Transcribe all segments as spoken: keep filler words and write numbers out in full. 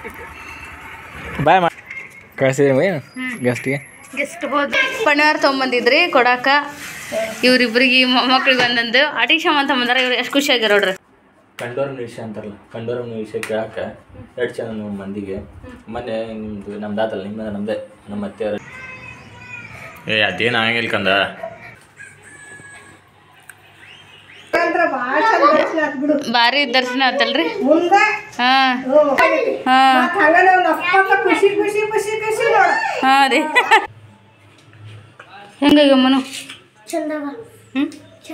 ಬಾಯ್ ಮಾಡಿ ಕಳಿಸಿದ್ರಿ ಗೆಸ್ಟ್ಗೆ ಗೆಸ್ಟ್ ಹೋದ್ ಪಣಿವಾರ ತೊಗೊಂಬಂದಿದ್ರಿ ಕೊಡಾಕ ಇವ್ರಿಬ್ರಿಗೆ ಮೊಮ್ಮಕ್ಳಿಗೆ ಒಂದೊಂದು ಅಟಿಶಮ್ ಅಂತ ಬಂದಾರ. ಇವ್ರು ಎಷ್ಟು ಖುಷಿಯಾಗಿರೋ ನೋಡ್ರಿ. ಕಂಡೋರಮ್ ವಿಷಯ ಅಂತಾರಲ್ಲ, ಕಂಡೋರಮ್ ವಿಷಯ ಕೇಳಕ್ಕೆ ಎರಡು ಜನ ನಮ್ಮ ಮಂದಿಗೆ ಮೊನ್ನೆ ನಿಮ್ಮದು ನಮ್ದು ಆತಲ್ಲ, ನಿಮ್ಮ ನಮ್ಮದೇ ನಮ್ಮ ಅತ್ತೆ ಏ ಅದೇನು ಆಗಂಗಿಲ್ಲ ಕಂದ. ಭಾರಿ ದರ್ಶನ ಆತಲ್ರಿ. ಹಾಂ ಹಾಂ ಹಾಂ ರೀ. ಹೆಂಗ ಮನು ಹ್ಞೂ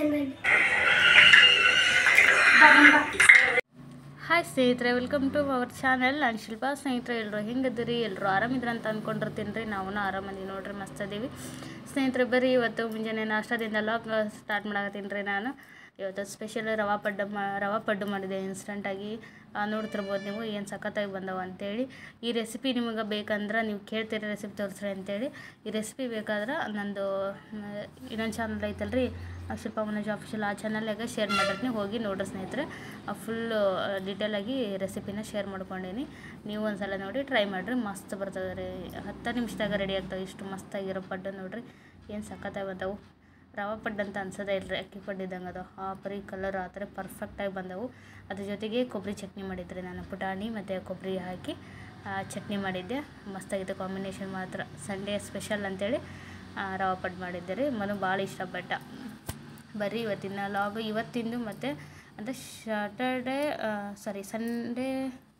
ಹಾಯ್ ಸ್ನೇಹಿತರೆ, ವೆಲ್ಕಮ್ ಟು ಅವರ್ ಚಾನಲ್. ನಾನು ಶಿಲ್ಪಾ. ಸ್ನೇಹಿತರೆ ಎಲ್ಲರೂ ಹೆಂಗದಿರಿ? ಎಲ್ಲರೂ ಆರಾಮಿದ್ರ ಅಂತ ಅಂದ್ಕೊಂಡಿರ್ತೀನಿ ರೀ. ನಾವು ಆರಾಮದಿ ನೋಡ್ರಿ, ಮಸ್ತ್ ಅದೀವಿ ಸ್ನೇಹಿತರೆ. ಬರೀ ಇವತ್ತು ಮುಂಜಾನೆ ನಾಷ್ಟದಿಂದ ಲಾಗ್ ಸ್ಟಾರ್ಟ್ ಮಾಡಕತ್ತೀನಿ ರೀ. ನಾನು ಇವತ್ತು ಸ್ಪೆಷಲ್ ರವಾ ಪಡ್ಡು ಮಾ ರವಾ ಪಡ್ಡು ಮಾಡಿದೆ ಇನ್ಸ್ಟಂಟಾಗಿ. ನೋಡ್ತಿರ್ಬೋದು ನೀವು ಏನು ಸಖತ್ತಾಗಿ ಬಂದವು ಅಂತೇಳಿ. ಈ ರೆಸಿಪಿ ನಿಮಗೆ ಬೇಕಂದ್ರೆ ನೀವು ಕೇಳ್ತೀರಿ ರೆಸಿಪಿ ತೋರಿಸ್ರಿ ಅಂತೇಳಿ. ಈ ರೆಸಿಪಿ ಬೇಕಾದ್ರೆ ನಂದು ಇನ್ನೊಂದು ಚಾನಲ್ ಐತಲ್ರಿ, ಶಿಲ್ಪಾ ಮನೋಜ್ ಆಫಿಷಿಯಲ್, ಆ ಚಾನಲ್ನಾಗ ಶೇರ್ ಮಾಡಿರ್ತೀನಿ, ಹೋಗಿ ನೋಡ್ರಿ ಸ್ನೇಹಿತರೆ. ಫುಲ್ಲು ಡೀಟೇಲಾಗಿ ರೆಸಿಪಿನ ಶೇರ್ ಮಾಡ್ಕೊಂಡೀನಿ. ನೀವು ಒಂದು ಸಲ ನೋಡಿ ಟ್ರೈ ಮಾಡಿರಿ, ಮಸ್ತ್ ಬರ್ತದೆ ರೀ. ಹತ್ತು ನಿಮಿಷದಾಗ ರೆಡಿ ಆಗ್ತವೆ. ಇಷ್ಟು ಮಸ್ತಾಗಿರೋ ಪಡ್ಡು ನೋಡಿರಿ, ಏನು ಸಖತ್ತಾಗಿ ಬಂದವು. ರವಾ ಪಡ್ಡು ಅಂತ ಅನ್ಸೋದೇ ಇಲ್ಲರಿ, ಅಕ್ಕಿ ಪಡ್ಡು ಇದ್ದಂಗೆ ಅದು. ಆ ಪರಿ ಕಲರ್ ಆ ಥರ ಪರ್ಫೆಕ್ಟಾಗಿ ಬಂದವು. ಅದ್ರ ಜೊತೆಗೆ ಕೊಬ್ಬರಿ ಚಟ್ನಿ ಮಾಡಿದ್ರಿ ನಾನು, ಪುಟಾಣಿ ಮತ್ತು ಕೊಬ್ಬರಿ ಹಾಕಿ ಚಟ್ನಿ ಮಾಡಿದ್ದೆ. ಮಸ್ತಾಗಿದೆ ಕಾಂಬಿನೇಷನ್ ಮಾತ್ರ. ಸಂಡೇ ಸ್ಪೆಷಲ್ ಅಂತೇಳಿ ರವಾ ಪಡ್ಡು ಮಾಡಿದ್ದೆ ರೀ. ಮನು ಭಾಳ ಇಷ್ಟಪಟ್ಟ. ಬರೀ ಇವತ್ತಿನ ಲಾಗು ಇವತ್ತಿಂದು ಮತ್ತು ಅಂದರೆ ಸ್ಯಾಟರ್ಡೇ ಸಾರಿ ಸಂಡೇ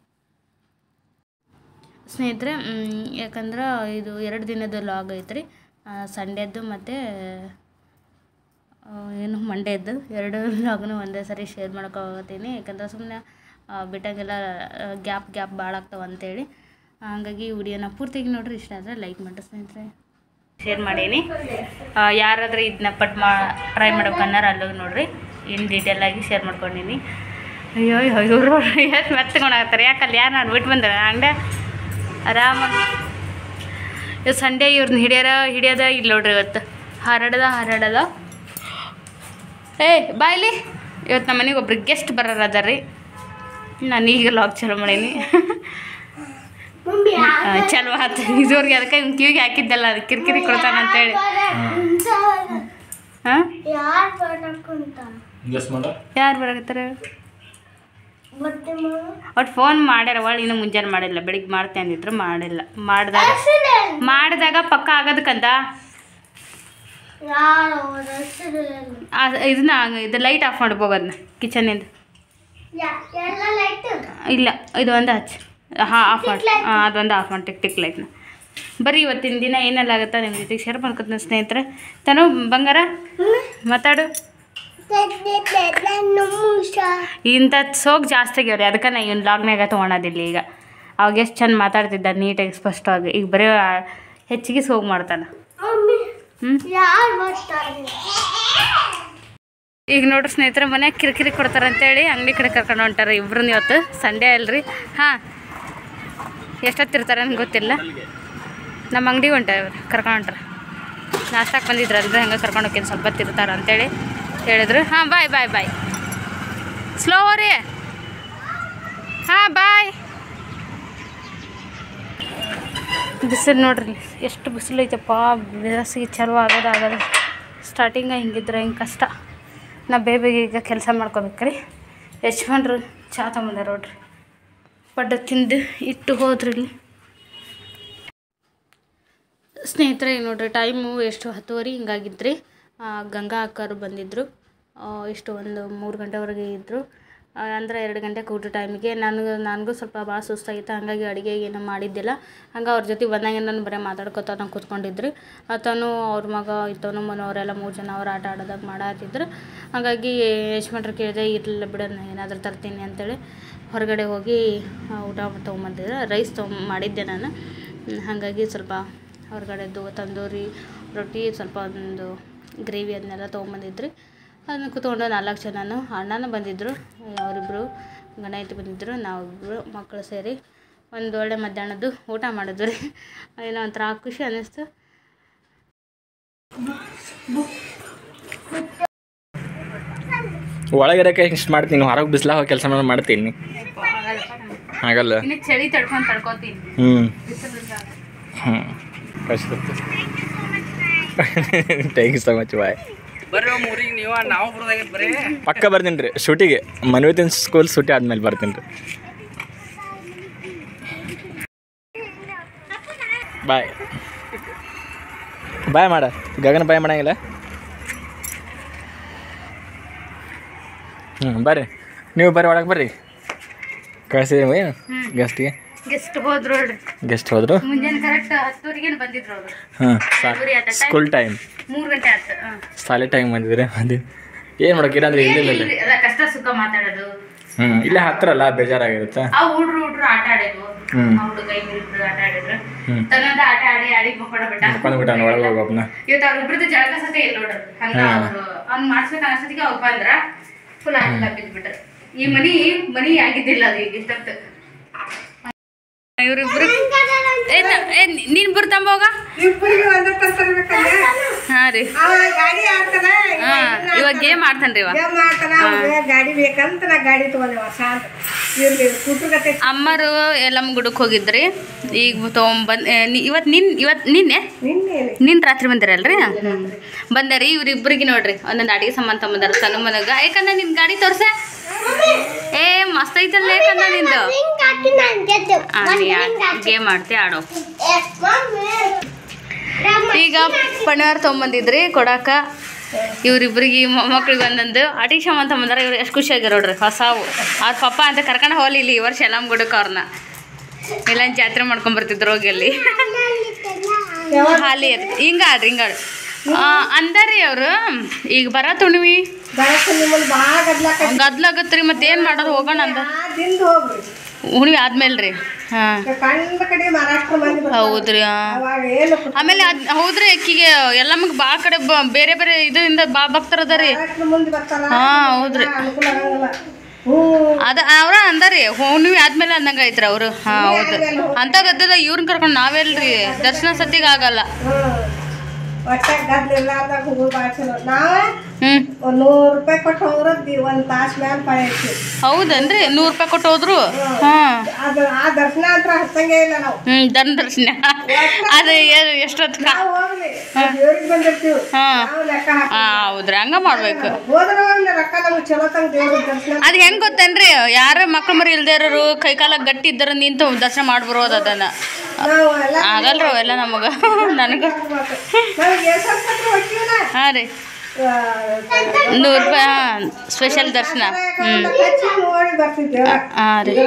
ಸ್ನೇಹಿತರೆ. ಯಾಕಂದ್ರೆ ಇದು ಎರಡು ದಿನದ ಲಾಗ್ ಐತ್ರಿ, ಸಂಡೇದ್ದು ಮತ್ತು ಏನು ಮಂಡೇದ್ದು. ಎರಡು ಲಾಗ್ನು ಒಂದೇ ಸರಿ ಶೇರ್ ಮಾಡ್ಕೊತೀನಿ. ಯಾಕಂದ್ರೆ ಸುಮ್ಮನೆ ಬಿಟ್ಟಂಗೆಲ್ಲ ಗ್ಯಾಪ್ ಗ್ಯಾಪ್ ಭಾಳ ಆಗ್ತಾವೆ ಅಂತೇಳಿ. ಹಾಗಾಗಿ ವಿಡಿಯೋನ ಪೂರ್ತಿಯಾಗಿ ನೋಡ್ರಿ. ಇಷ್ಟ ಆದರೆ ಲೈಕ್ ಮಾಡಿರಿ ಸ್ನೇಹಿತರೆ. ಶೇರ್ ಮಾಡೀನಿ. ಯಾರಾದರೂ ಇದನ್ನ ಪಟ್ಟು ಮಾ ಟ್ರೈ ಮಾಡ್ಬೇಕನ್ನಾರ ಅಲ್ಲಿಗೆ ನೋಡಿರಿ, ಇನ್ನು ಡೀಟೇಲಾಗಿ ಶೇರ್ ಮಾಡ್ಕೊಂಡೀನಿ. ಅಯ್ಯೋ ಇವರು ಎಷ್ಟು ಮೆತ್ತಗೊಂಡಾಗ್ತಾರೆ. ಯಾಕಲ್ಲಿ ಯಾರು ನಾನು ಬಿಟ್ಟು ಬಂದ್ರೆ ಅಂಗಡಿ ಆರಾಮಾಗಿ. ಇವತ್ತು ಸಂಡೇ ಇವ್ರನ್ನ ಹಿಡಿಯೋರ ಹಿಡಿಯೋದ ಇಲ್ಲ ನೋಡ್ರಿ. ಇವತ್ತು ಹರಡದ ಹರಡದ ಏ ಬಾಯ್ಲಿ. ಇವತ್ತು ನಮ್ಮ ಮನೆಗೆ ಒಬ್ರು ಗೆಸ್ಟ್ ಬರೋರು ಅದಾರ ರೀ. ನಾನು ಈಗ ಲಾಗ್ ಚಲೋ ಮಾಡೀನಿ. ಚಲೋ ಆಯ್ತು ಇದುವರೆಗೆ. ಅದಕ್ಕೆ ಇವ್ನು ಕಿವಿಗೆ ಹಾಕಿದ್ದಲ್ಲ, ಅದು ಕಿರಿಕಿರಿ ಕೊಡ್ತಾನೆ ಅಂತೇಳಿ. ಹಾಂ ಯಾರು ಬರಾಕತ್ತಾರೆ? ಒಟ್ಟು ಫೋನ್ ಮಾಡ್ಯಾರ. ಒಳ್ಳೆ ಇನ್ನೂ ಮುಂಜಾನೆ ಮಾಡಿಲ್ಲ, ಬೆಳಿಗ್ಗೆ ಮಾಡ್ತೆ ಅಂದಿದ್ರು, ಮಾಡಿಲ್ಲ. ಮಾಡಿದಾಗ ಮಾಡಿದಾಗ ಪಕ್ಕ ಆಗೋದಕ್ಕಂತ ಇದನ್ನ ಇದು ಲೈಟ್ ಆಫ್ ಮಾಡ್ಬೋಗದನ್ನ ಕಿಚನಿಂದ. ಇಲ್ಲ ಇದು ಒಂದು ಹಚ್ಚಿ ಹಾಂ ಆಫ್ ಮಾಡಿ. ಹಾಂ ಅದೊಂದು ಆಫ್ ಮಾಡಿ ಟಿಕ್ ಟಿಕ್ ಲೈಟ್ನ. ಬರೀ ಇವತ್ತಿನ ದಿನ ಏನೆಲ್ಲ ಆಗುತ್ತಾ ನಿಮ್ಮ ಜೊತೆಗೆ ಶೇರ್ ಮಾಡ್ಕೊತೀನಿ ಸ್ನೇಹಿತರೆ. ತನು ಬಂಗಾರ ಮಾತಾಡು. ಇಂಥ ಸೋಗ್ ಜಾಸ್ತಿ ಆಗ್ಯಾವ್ರಿ, ಅದಕ್ಕೆ ನಾ ಇವ್ನ ಲಾಗ್ನಾಗ ತೊಗೊಳೋದಿಲ್ಲ ಈಗ. ಅವಾಗ ಎಷ್ಟು ಚಂದ ಮಾತಾಡ್ತಿದ್ದ ನೀಟಾಗಿ ಸ್ಪಷ್ಟವಾಗಿ. ಈಗ ಬರೀ ಹೆಚ್ಚಿಗೆ ಸೋಗ್ ಮಾಡ್ತಾನೆ. ಹ್ಞೂ ಈಗ ನೋಡ್ರಿ ಸ್ನೇಹಿತರೆ, ಮನ್ಯಾಗ ಕಿರಿಕಿರಿ ಕೊಡ್ತಾರೆ ಅಂತೇಳಿ ಅಂಗಡಿ ಕಡೆ ಕರ್ಕೊಂಡು ಹೊಂಟಾರೆ ಇಬ್ರನ್ನ. ಇವತ್ತು ಸಂಡೇ ಅಲ್ರಿ. ಹಾಂ ಎಷ್ಟೊತ್ತಿರ್ತಾರೆ ನನಗೆ ಗೊತ್ತಿಲ್ಲ. ನಮ್ಮ ಅಂಗಡಿಗೆ ಹೊಂಟಾರೆ ಇವ್ರು, ಕರ್ಕೊಂಡು ಹೊಂಟ್ರೆ. ನಾಷ್ಟಕ್ಕೆ ಬಂದಿದ್ರಲ್ರಿ, ಹಂಗೆ ಕರ್ಕೊಂಡು ಹೋಗ್ತೀನಿ ಸ್ವಲ್ಪ ತಿರ್ತಾರೆ ಅಂತೇಳಿ ಹೇಳಿದ್ರು. ಹಾಂ ಬಾಯ್ ಬಾಯ್ ಬಾಯ್. ಸ್ಲೋ ರೀ. ಹಾಂ ಬಾಯ್. ಬಿಸಿಲು ನೋಡ್ರಿ ಎಷ್ಟು ಬಿಸಿಲು ಐತಪ್ಪ. ಬೇಸಿಗೆ ಚಲೋ ಆಗೋದು ಆಗೋದು ಸ್ಟಾರ್ಟಿಂಗ ಹಿಂಗಿದ್ರೆ ಹಿಂಗೆ ಕಷ್ಟ. ನಾ ಬೇಗ ಈಗ ಕೆಲಸ ಮಾಡ್ಕೋಬೇಕ್ರಿ. ಯಜಮಾನ್ರು ಚಾ ತೊಗೊಂಬಂದಾರ ನೋಡ್ರಿ. ಪಡ್ಡು ತಿಂದು ಇಟ್ಟು ಹೋದ್ರಿ ಇಲ್ಲಿ ಸ್ನೇಹಿತರೆ. ನೋಡ್ರಿ ಟೈಮು ಎಷ್ಟು ಹತ್ತುವರೆ ಹಿಂಗಾಗಿದ್ರಿ. ಗಂಗಾ ಅಕ್ಕರು ಬಂದಿದ್ದರು. ಇಷ್ಟು ಒಂದು ಮೂರು ಗಂಟೆವರೆಗೆ ಇದ್ದರು. ಅಂದರೆ ಎರಡು ಗಂಟೆಗೆ ಊಟ ಟೈಮಿಗೆ ನನಗೆ ನನಗೂ ಸ್ವಲ್ಪ ಭಾಳ ಸುಸ್ತಾಗಿತ್ತು. ಹಾಗಾಗಿ ಅಡುಗೆ ಏನೋ ಮಾಡಿದ್ದಿಲ್ಲ. ಹಂಗೆ ಅವ್ರ ಜೊತೆ ಬಂದಂಗೆ ನಾನು ಬರೀ ಮಾತಾಡ್ಕೊತ ನಾವು ಕೂತ್ಕೊಂಡಿದ್ರಿ. ಆತನು ಅವ್ರ ಮಗ ಇತ್ತವನು ಮನವರೆಲ್ಲ ಮೂರು ಜನ ಅವ್ರು ಆಟ ಆಡೋದಾಗ ಮಾಡಾತಿದ್ರು. ಹಾಗಾಗಿ ಯಜಮಾನ್ರು ಕೇಳಿದೆ, ಇರಲಿಲ್ಲ ಬಿಡೋಣ ಏನಾದರೂ ತರ್ತೀನಿ ಅಂತೇಳಿ ಹೊರಗಡೆ ಹೋಗಿ ಊಟ ತೊಗೊಂಬಂದಿದ್ರೆ. ರೈಸ್ ತೊಗೊಂಡು ಮಾಡಿದ್ದೆ ನಾನು. ಹಾಗಾಗಿ ಸ್ವಲ್ಪ ಹೊರಗಡೆದ್ದು ತಂದೂರಿ ರೊಟ್ಟಿ, ಸ್ವಲ್ಪ ಒಂದು ಗ್ರೇವಿ ಅದನ್ನೆಲ್ಲ ತೊಗೊಂಬಂದಿದ್ರಿ. ಅದನ್ನ ಕೂತ್ಕೊಂಡು ನಾಲ್ಕು ಜನನು ಅಣ್ಣನೂ ಬಂದಿದ್ದರು. ಅವರಿಬ್ಬರು ಗಂಡ ಹೆಂಡತಿ ಬಂದಿದ್ದರು. ನಾವಿಬ್ಬರು ಮಕ್ಕಳು ಸೇರಿ ಒಂದು ಒಳ್ಳೆ ಮಧ್ಯಾಹ್ನದ್ದು ಊಟ ಮಾಡಿದ್ವಿ. ಏನೋ ಒಂಥರ ಖುಷಿ ಅನ್ನಿಸ್ತು. ಒಳಗಿರಕ್ಕೆ ಇಷ್ಟು ಮಾಡ್ತೀನಿ, ಹೊರಗೆ ಬಿಸಿಲಾಗ ಕೆಲಸ ಮಾಡ್ತೀನಿ. ಆಗಲ್ಲ ಇನ್ನು ಚಳಿ ತಡ್ಕೊಂಡು ತಡ್ಕೋತೀನಿ. ಹ್ಞೂ ಹ್ಞೂ ಕಷ್ಟ thank you so much bye. ಬರ್ರಿ ಊರಿಗೆ ನೀವು ನಾವು ಬರೋದಾಗೈತೆ ಬರ್ರಿ. ಪಕ್ಕ ಬರ್ತೀನಿ ರೀ ಶೂಟಿಗೆ ಮನ್ವಿತಿನ ಸ್ಕೂಲ್ ಶೂಟಿ ಆದ್ಮೇಲೆ ಬರ್ತೀನಿ ರೀ. ಬಾಯ್ ಬಾಯ್ ಮಾಡ ಗಗನ ಬಾಯ್ ಮಾಡಂಗಿಲ್ಲ. ಹ್ಞೂ ಬರ್ರಿ ನೀವು ಬರ್ರಿ ಒಳಗೆ ಬರ್ರಿ ಕಳಿಸಿದ್ರಿ ಗೆಸ್ಟಿಗೆ. ಗೆಸ್ಟ್ ಹೋದ್ರು ನೋಡ್ರಿ. ಗೆಸ್ಟ್ ಹೋದ್ರು ಮುಂಜಾನೆ ಕರೆಕ್ಟ್ ಹತ್ತುವರೆಗೆ ಬಂದಿದ್ರು ಅವರು. ಹಾಂ ಸ್ಕೂಲ್ ಟೈಮ್ ಮೂರು ಗಂಟೆ ಆಯ್ತು. ಶಾಲೆ ಟೈಮ್ ಬಂದಿದ್ರೆ ಅದು ಏನು ಮಾಡೋಕೆ ಇಲ್ಲಾಂದ್ರೆ ಇಲ್ಲಿಲ್ಲ. ಅದ ಕಷ್ಟ ಸುಖ ಮಾತಾಡೋದು. ಹ್ಞೂ ಇಲ್ಲೇ ಹತ್ರ ಅಲ್ಲ ಬೇಜಾರಾಗಿರುತ್ತೆ. ಆ ಹುಡ್ರು ಹುಡ್ರು ಆಟ ಆಡೋದು. ಹುಡುಗ ಕೈ ಮುರಿದ್ರು ಆಟ ಆಡಿದ್ರು. ತನ್ನಂತ ಆಟ ಆಡಿ ಆಡಿ ಮಕ್ಕಳ ಬಿಟ್ಟ ಮಕ್ಕೊಂಡ್ಬಿಟ್ಟ ಒಳಗೆ ಹೋಗೋಪ್ನ. ಇವತ್ತು ಅವ್ರಿಬ್ರದ್ದು ಜಳಕ ಸತೆ ಇಲ್ಲ ನೋಡ್ರಿ. ಹಂಗ ಅವ್ರು ಅವ್ನು ಮಾಡ್ಸ್ಬೇಕು ಅನ್ಸತಿಗೆ ಅವ್ರು ಬಂದ್ರ ಫುಲ್ ಆಟ ಬಿದ್ಬಿಟ್ರು. ಈ ಮನಿ ಮನಿ ಆಗಿದ್ದಿಲ್ಲ ಅದು ಈಗ ಇಷ್ಟೊತ್ತು. ಇವ್ರಿಬ್ರು ನೀನ್ ಬರ್ ತಂಬೋಗ. ಹಾ ರೀ ಇವಾಗ ಗೇಮ್ ಆಡ್ತಾನ್ರಿ ಇವಾಗ. ಗಾಡಿ ಬೇಕಂತ ನಾ ಗಾಡಿ ತಗೊಂಡೆ. ಅಮ್ಮರು ಎಲ್ಲಮ್ಮ ಗುಡಕ್ಕೆ ಹೋಗಿದ್ರಿ. ಈಗ ತೊಗೊಂಬಂದ್ ಇವತ್ತು ನಿನ್ ಇವತ್ತು ನಿನ್ನೆ ನಿನ್ ರಾತ್ರಿ ಬಂದಿರಲ್ರಿ. ಬಂದಾರಿ ಇವ್ರಿಬ್ರಿಗೆ ನೋಡ್ರಿ ಒಂದೊಂದು ಅಡಿಗೆ ಸಾಮಾನು ತಗೊಂಬಂದಾರ ತನ್ನ ಮನಗ. ಯಾಕಂದ್ರೆ ನಿನ್ ಗಾಡಿ ತೋರ್ಸ ಏ ಮಸ್ತ್ ಐತಲ್ಲ. ಯಾಕಂದ ನಿಂದು ಗೇಮ್ ಆಡ್ತಿ ಆಡೋ. ಈಗ ಪಣಿವಾರ ತೊಗೊಂಬಂದಿದ್ರಿ ಕೊಡಾಕ ಇವ್ರಿಬ್ರಿಗೆ ಮೊಮ್ಮಕ್ಳಿಗೆ ಒಂದೊಂದು ಅಡಿಗೆ ಸಾಮಾನು ತಗೊಂಬಂದಾರ. ಇವ್ರು ಎಷ್ಟು ಖುಷಿ ಆಗ್ಯಾರ ನೋಡ್ರಿ ಹೊಸಾವು. ಅವ್ರ ಪಪ್ಪ ಅಂತ ಕರ್ಕೊಂಡು ಹೋಗ್ಲಿ ಇಲ್ಲಿ ಈ ವರ್ಷ ಎಲ್ಲಮ್ಮ ಗುಡಕ್ಕೆ ಅವ್ರನ್ನ ಎಲ್ಲ ಜಾತ್ರೆ ಮಾಡ್ಕೊಂಬರ್ತಿದ್ರು ಹೋಗಿ ಅಲ್ಲಿ ಹಾಲಿ ಅದು ಹಿಂಗ ಆಡ್ರಿ ಹಿಂಗ ಆಡ್ರಿ ಅಂದಾರಿ ಅವರು. ಈಗ ಬರ ತುಣಿವಿ ಗದ್ಲಾಗತ್ರಿ ಮತ್ತೆ ಏನ್ ಮಾಡೋದು ಹೋಗೋಣ ಅಂದ ಹುಣಿವಿ ಆದ್ಮೇಲೆ ರೀ. ಹಾಂ ಹೌದ್ರಿ. ಆಮೇಲೆ ಅದ್ ಹೌದ್ರಿ ಅಕ್ಕಿಗೆ ಎಲ್ಲಮಗೆ ಭಾಳ ಕಡೆ ಬೇರೆ ಬೇರೆ ಇದರಿಂದ ಬಾ ಭಕ್ತರ ಅದ ರೀ. ಹಾಂ ಹೌದ್ರಿ ಅದ ಅವ್ರ ಅಂದಾರಿ ಹುಣ್ಣಿಮೆ ಆದ್ಮೇಲೆ ಅಂದಂಗ ಐತ್ರಿ ಅವರು. ಹಾಂ ಹೌದು ಅಂತ ಗದ್ದಲ ಇವ್ರನ್ನ ಕರ್ಕೊಂಡು ನಾವೆಲ್ರಿ ದರ್ಶನ ಸತಿಗೆ ಆಗಲ್ಲ. ಹೌದನ್ರಿ ನೂರು ರೂಪಾಯಿ ಕೊಟ್ಟು ಹೋದ್ರು. ಹಾಂ ದರ್ಶನ ಹತ್ರ ಹತ್ತಂಗೆ ಇಲ್ಲ ನಾವು. ಹ್ಞೂ ದರ್ಶನ ದರ್ಶನ ಅದು ಎಷ್ಟೊತ್ತು. ಹಾಂ ಹೌದ್ರಿ ಹಂಗ ಮಾಡ್ಬೇಕು. ಅದು ಹೆಂಗೆ ಗೊತ್ತೇನ್ರಿ ಯಾರ ಮಕ್ಳು ಮರಿ ಇಲ್ದೇ ಇರೋರು ಕೈ ಕಾಲ ಗಟ್ಟಿ ಇದ್ದಾರ ನಿಂತು ದರ್ಶನ ಮಾಡ್ಬರೋದು. ಅದನ್ನ ಆಗಲ್ರಿ ಅವೆಲ್ಲ ನಮಗೆ ನನಗೆ. ಹಾಂ ರೀ ನೂರು ರೂಪಾಯಿ ಹಾಂ ಸ್ಪೆಷಲ್ ದರ್ಶನ. ಹ್ಞೂ ಹಾಂ ರೀ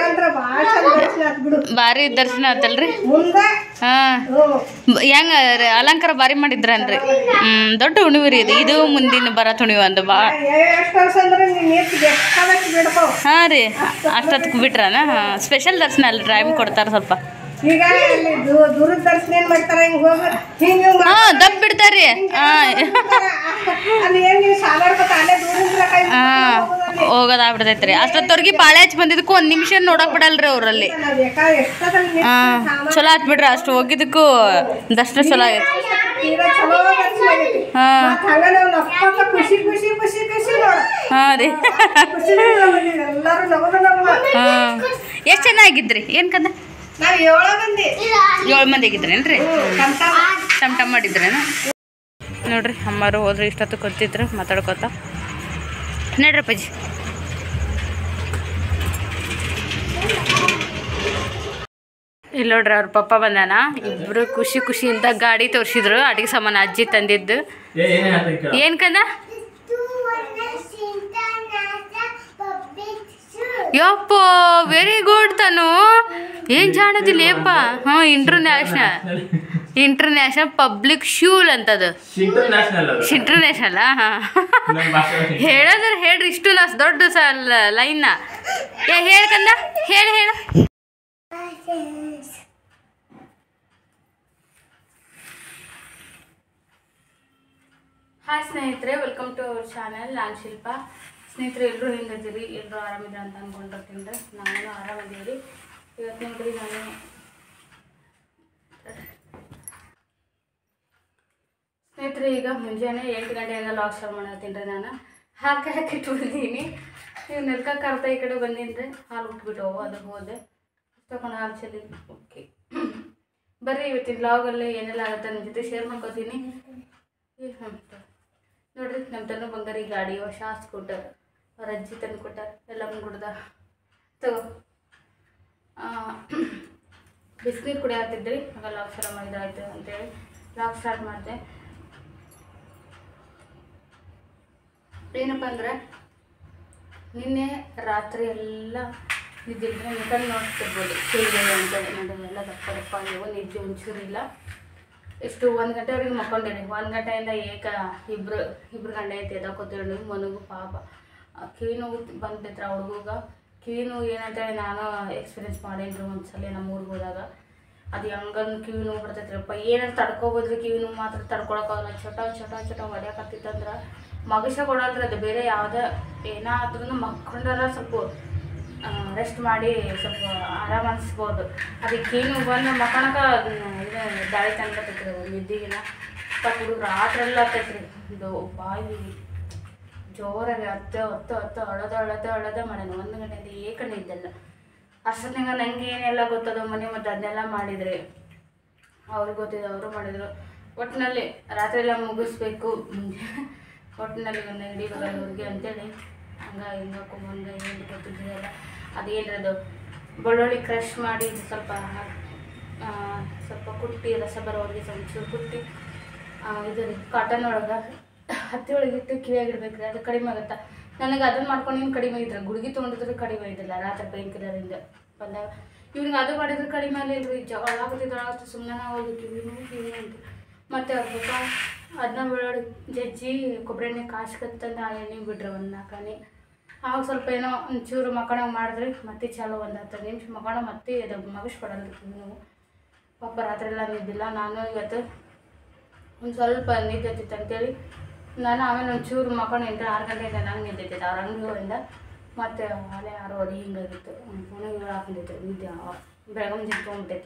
ಭಾರಿ ದರ್ಶನ ಆತಲ್ರಿ. ಹಾಂ ಹೆಂಗ ಅಲಂಕಾರ ಭಾರಿ ಮಾಡಿದ್ರನ್ರಿ. ಹ್ಞೂ ದೊಡ್ಡ ಹುಣಿವಿ ರೀ ಇದು. ಇದು ಮುಂದಿನ ಬರ ತುಣಿವು ಅಂದು ಭಾಳ. ಹಾಂ ರೀ ಅಷ್ಟೊತ್ತಿಗೆ ಬಿಟ್ರನ. ಹಾಂ ಸ್ಪೆಷಲ್ ದರ್ಶನ ಅಲ್ರಿ ಟೈಮ್ ಕೊಡ್ತಾರೆ ಸ್ವಲ್ಪ. ಹಾಂ ದಬ್ ಬಿಡ್ತಾರ್ರಿ. ಹಾಂ ಹಾಂ ಹೋಗೋದಾಗ್ಬಿಡ್ತೈತ್ರಿ. ಅಷ್ಟೊತ್ತವ್ರಿಗೆ ಪಾಳೆ ಹಚ್ಚಿ ಬಂದಿದ್ದಕ್ಕೂ ಒಂದು ನಿಮಿಷ ನೋಡಕ್ ಬಿಡಲ್ರಿ ಅವರಲ್ಲಿ. ಹಾಂ ಚಲೋ ಆತ್ ಬಿಡ್ರಿ ಅಷ್ಟು ಹೋಗಿದ್ದಕ್ಕೂ ದರ್ಶನ ಚಲೋ ಆಗೈತಿ. ಹಾಂ ಹಾಂ ರೀ ಹಾಂ ಎಷ್ಟು ಚೆನ್ನಾಗಿದ್ರಿ. ಏನು ಕಂದ ಏಳು ಮಂದಿ ಆಗಿದ್ರೇನ್ರಿ. ಟಮ್ ಟಮ್ ಮಾಡಿದ್ರೇನ ನೋಡ್ರಿ. ಅಮ್ಮಾರು ಹೋದ್ರೆ ಇಷ್ಟೊತ್ತು ಕೂತಿದ್ರು ಮಾತಾಡ್ಕೊತ. ನಡ್ರಿ ಪಜ್ಜಿ ಇಲ್ಲಿ ನೋಡ್ರಿ ಅವ್ರ ಪಪ್ಪ ಬಂದಾನ. ಇಬ್ರು ಖುಷಿ ಖುಷಿಯಿಂದ ಗಾಡಿ ತೋರಿಸಿದ್ರು ಅಡಿಗೆ ಸಾಮಾನು ಅಜ್ಜಿ ತಂದಿದ್ದು. ಏನ್ ಕಂದ ಯಪ್ಪ ವೆರಿ ಗುಡ್ ತಾನು ಏನ್ ಜಾಣದಿಲ್ಲಪ್ಪ. ಹಾಂ ಇಂಟರ್ನ್ಯಾಷನಲ್ ಇಂಟರ್ನ್ಯಾಷನಲ್ ಪಬ್ಲಿಕ್ ಶೂಲ್ ಅಂತದು. ಇಂಟರ್ನ್ಯಾಷನಲ್ ಹಾಂ ಹೇಳದ್ರೆ ಹೇಳ್ರಿ ಇಷ್ಟು ಲಾಸ್ ದೊಡ್ಡ ಸ ಲೈನ್ನ ಏ ಹೇಳ್ಕಂದ ಹೇಳಿ ಹೇಳ. ಹಾಯ್ ಸ್ನೇಹಿತರೆ, ವೆಲ್ಕಮ್ ಟು ಅವರ್ ಚಾನಲ್. ನಾನು ಶಿಲ್ಪ. ಸ್ನೇಹಿತರೆ ಎಲ್ಲರೂ ಹೆಂಗದಿರಿ, ಎಲ್ಲರೂ ಆರಾಮಿದ್ರೆ ಅಂತ ಅಂದ್ಕೊಂಡಿರ್ತೀನಿ ರೀ. ನಾನು ಆರಾಮದೀವಿ ರೀ. ಇವತ್ತು ನೋಡ್ರಿ ನಾನು ಸ್ನೇಹಿತರೆ ಈಗ ಮುಂಜಾನೆ ಎಂಟು ಗಂಟೆಯಿಂದ ಲಾಗ್ ಸ್ಟಾರ್ಟ್ ಮಾಡತ್ತೀನಿ ರೀ. ನಾನು ಹಾಕಿ ಹಾಕಿ ಇಟ್ಬಿಟ್ಟಿದ್ದೀನಿ. ನೀವು ನೆಲ್ಕಕ್ಕೆ ಅರ್ಧ ಈ ಕಡೆ ಬಂದಿದ್ರೆ ಹಾಲು ಉಟ್ಬಿಟ್ಟು ಅದಕ್ಕೆ ಹೋದೆ ತಗೊಂಡು ಹಾಲು ಚೆಲ್ಲಿ ಓಕೆ ಬರ್ರಿ ಇವತ್ತಿನ ಬ್ಲಾಗಲ್ಲಿ ಏನೆಲ್ಲ ಆಗುತ್ತೆ ನಿಮ್ಮ ಜೊತೆ ಶೇರ್ ಮಾಡ್ಕೋತೀನಿ. ಹ್ಞೂ ನೋಡ್ರಿ ನಮ್ಮ ತನ್ನ ಬಂಗಾರಿ ಗಾಡಿ ಹೊಸ ಸ್ಕೂಟರ್ ಅವ್ರ ಅಜ್ಜಿ ತಂದು ಕೊಟ್ಟಾರ ಎಲ್ಲ ಮುಂಗುಡ್ದ ತಗೋ ಬಿಸಿನೀರು ಕುಡಿ ಹಾಕ್ತಿದ್ರಿ ಆಗ ಲಾಗ್ ಸ್ಟಾರ್ಟ್ ಮಾಡಿದ್ರಾಯ್ತು ಅಂತೇಳಿ ಲಾಗ್ ಸ್ಟಾರ್ಟ್ ಮಾಡಿದೆ. ಏನಪ್ಪ ಅಂದ್ರೆ ನಿನ್ನೆ ರಾತ್ರಿ ಎಲ್ಲ ನಿದ್ದಿದ್ರೆ ಮುಖಂಡು ನೋಡ್ತಿರ್ಬೋದು ಸೂರ್ಯ ಅಂತೇಳಿ ನೋಡಿ ಎಲ್ಲ ದಪ್ಪ ದಪ್ಪ ನೀವು ನಿದ್ದೆ ಒಂಚೂರಿಲ್ಲ. ಎಷ್ಟು ಒಂದು ಗಂಟೆವರೆಗೆ ಮಕ್ಕೊಂಡೇನಿ. ಒಂದು ಗಂಟೆಯಿಂದ ಏಕ ಇಬ್ಬರು ಇಬ್ರು ಗಂಟೆ ಐತಿ ಎದಕ್ಕೋತೇಳಿ ಮನಗೂ ಪಾಪ ಕಿವಿ ನೋವು ಬಂದ್ಬಿಟ್ರೆ ಹುಡುಗ ಕಿವಿ ನೋವು ಏನಂತೇಳಿ ನಾನು ಎಕ್ಸ್ಪೀರಿಯೆನ್ಸ್ ಮಾಡೇನ್ರಿ ಒಂದು ಸಲ ನಮ್ಮ ಊರಿಗೆ ಹೋದಾಗ. ಅದು ಹೆಂಗಂದು ಕಿವಿ ನೋವು ಬರ್ತೈತ್ರಿಪ್ಪ ಏನಾರು ತಡ್ಕೊಬೋದ್ರಿ ಕಿವಿ ನೋವು ಮಾತ್ರ ತಡ್ಕೊಳಕ್ಕಾಗಲ್ಲ. ಚೊಟ ಚೊಟ ಚೊಟ ಹೊಡ್ಯಾಕತ್ತಿತ್ತಂದ್ರೆ ಮಗಸ ಕೊಡಲ್ರಿ ಅದು ಬೇರೆ ಯಾವುದೇ ಏನಾದ್ರೂ ಮಕ್ಕೊಂಡಾರ ಸ್ವಲ್ಪ ರೆಸ್ಟ್ ಮಾಡಿ ಸ್ವಲ್ಪ ಆರಾಮ ಅನಿಸ್ಬೋದು. ಅದಕ್ಕೆ ಕಿವಿ ಬಂದು ಮಕ್ಕಳಕ ಇದು ದಾಳಿ ತಂದ್ಬಿಟ್ಟೈತ್ರಿ ನಿದ್ದಿಗಿನ ಸ್ವಲ್ಪ ಹುಡುಗ್ರು ರಾತ್ರೆಲ್ಲ ಆಗ್ತೈತ್ರಿ ಇದು ಬಾಯಿ ಜೋರಾಗಿ ಹತ್ತು ಹತ್ತು ಹತ್ತು ಅಳದ ಅಳದ ಅಳದ ಮಾಡ್ಯಾನ. ಒಂದು ಗಂಟೆಯಿಂದ ಏಕಣ್ಣ ಇದ್ದಲ್ಲ ಅಷ್ಟೊತ್ತಿನಾಗ ನನಗೆ ಏನೆಲ್ಲ ಗೊತ್ತದ ಮನೆ ಮತ್ತು ಅದನ್ನೆಲ್ಲ ಮಾಡಿದ್ರಿ ಅವ್ರಿಗೆ ಗೊತ್ತಿದೆ ಅವರು ಮಾಡಿದರು. ಒಟ್ಟಿನಲ್ಲಿ ರಾತ್ರಿ ಎಲ್ಲ ಮುಗಿಸ್ಬೇಕು ಒಟ್ಟಿನಲ್ಲಿ ಒಂದು ಹಿಡಿಬೇಕು ಅವ್ರಿಗೆ ಅಂತೇಳಿ ಹಂಗೆ ಹಿಂಗಾಕೊಂಬಂದು ಏನು ಕೊಟ್ಟಿದ್ದೀರಲ್ಲ ಅದೇನದು ಬೆಳ್ಳುಳ್ಳಿ ಕ್ರಷ್ ಮಾಡಿ ಸ್ವಲ್ಪ ಸ್ವಲ್ಪ ಕುಟ್ಟಿ ರಸ ಬರೋರಿಗೆ ಸ್ವಲ್ಪ ಚೂರು ಕುಟ್ಟಿ ಇದು ರೀ ಕಾಟನ್ ಒಳಗೆ ಹತ್ತಿ ಒಳಗೆ ಇಟ್ಟು ಕಿವಿಯಾಗಿಡ್ಬೇಕು ರೀ ಅದು ಕಡಿಮೆ ಆಗುತ್ತೆ. ನನಗೆ ಅದನ್ನು ಮಾಡ್ಕೊಂಡು ಏನು ಕಡಿಮೆ ಆಗಿದ್ರೆ ಗುಡುಗಿ ತೊಗೊಂಡಿದ್ರೆ ಕಡಿಮೆ ಆಗಿದ್ದಿಲ್ಲ ರಾತ್ರಿ ಪೈಂಕಿಲರಿಂದ ಬಂದಾಗ. ಇವ್ನಿಗೆ ಅದು ಮಾಡಿದ್ರೆ ಕಡಿಮೆ ಆಗಲಿಲ್ಲ ರೀ ಜಗಳ ಆಗುತ್ತಿದ್ದು ಸುಮ್ಮನೆ ನಾವು ಹೋಗಿ ಕಿವಿನೂ ಕಿವಿ ಅಂತ ಮತ್ತು ಅವ್ರ ಪಾಪ ಅದನ್ನ ಬೆಳ್ಳುಳ್ಳಿ ಜಜ್ಜಿ ಕೊಬ್ಬರಿ ಎಣ್ಣೆ ಕಾಸ್ಕತ್ತಂದು ಆ ಎಣ್ಣೆ ಬಿಡ್ರಿ ಒಂದು ನಾಲ್ಕನೇ ಆವಾಗ ಸ್ವಲ್ಪ ಏನೋ ಒಂಚೂರು ಮಕ್ಕಳ ಮಾಡಿದ್ರಿ ಮತ್ತೆ ಚಾಲು ಒಂದು ಹತ್ತು ನಿಮಿಷ ಮಕ್ಕಳ ಮತ್ತೆ ಅದು ಮಗಿಸ್ಕೊಡಲ್ರಿ ನೀವು ಪಾಪ ರಾತ್ರಿ ಎಲ್ಲ ನಿದ್ದಿಲ್ಲ. ನಾನು ಇವತ್ತು ಒಂದು ಸ್ವಲ್ಪ ನಿದ್ದೆ ಹತ್ತಿತ್ತು ಅಂತೇಳಿ ನಾನು ಆಮೇಲೆ ಒಂಚೂರು ಮಕ್ಕಳು ಎಂಟು ಆರು ಗಂಟೆಯಿಂದ ನಂಗೆ ನಿದ್ದೈತಿದ್ದೆ ಅವ್ರ ಅಂಗಡಿಯಿಂದ ಮತ್ತು ಅಲ್ಲೇ ಆರೂವರೆ ಹಿಂಗಾಗಿತ್ತು ಪುಣೆ ಏಳು ಹಾಕೊಂಡಿತ್ತು ನಿದ್ದೆ ಬೆಳಗ್ಗೆ ಜಿಟ್ಕೊಂಡ್ಬಿಟ್ಟೈತಿ.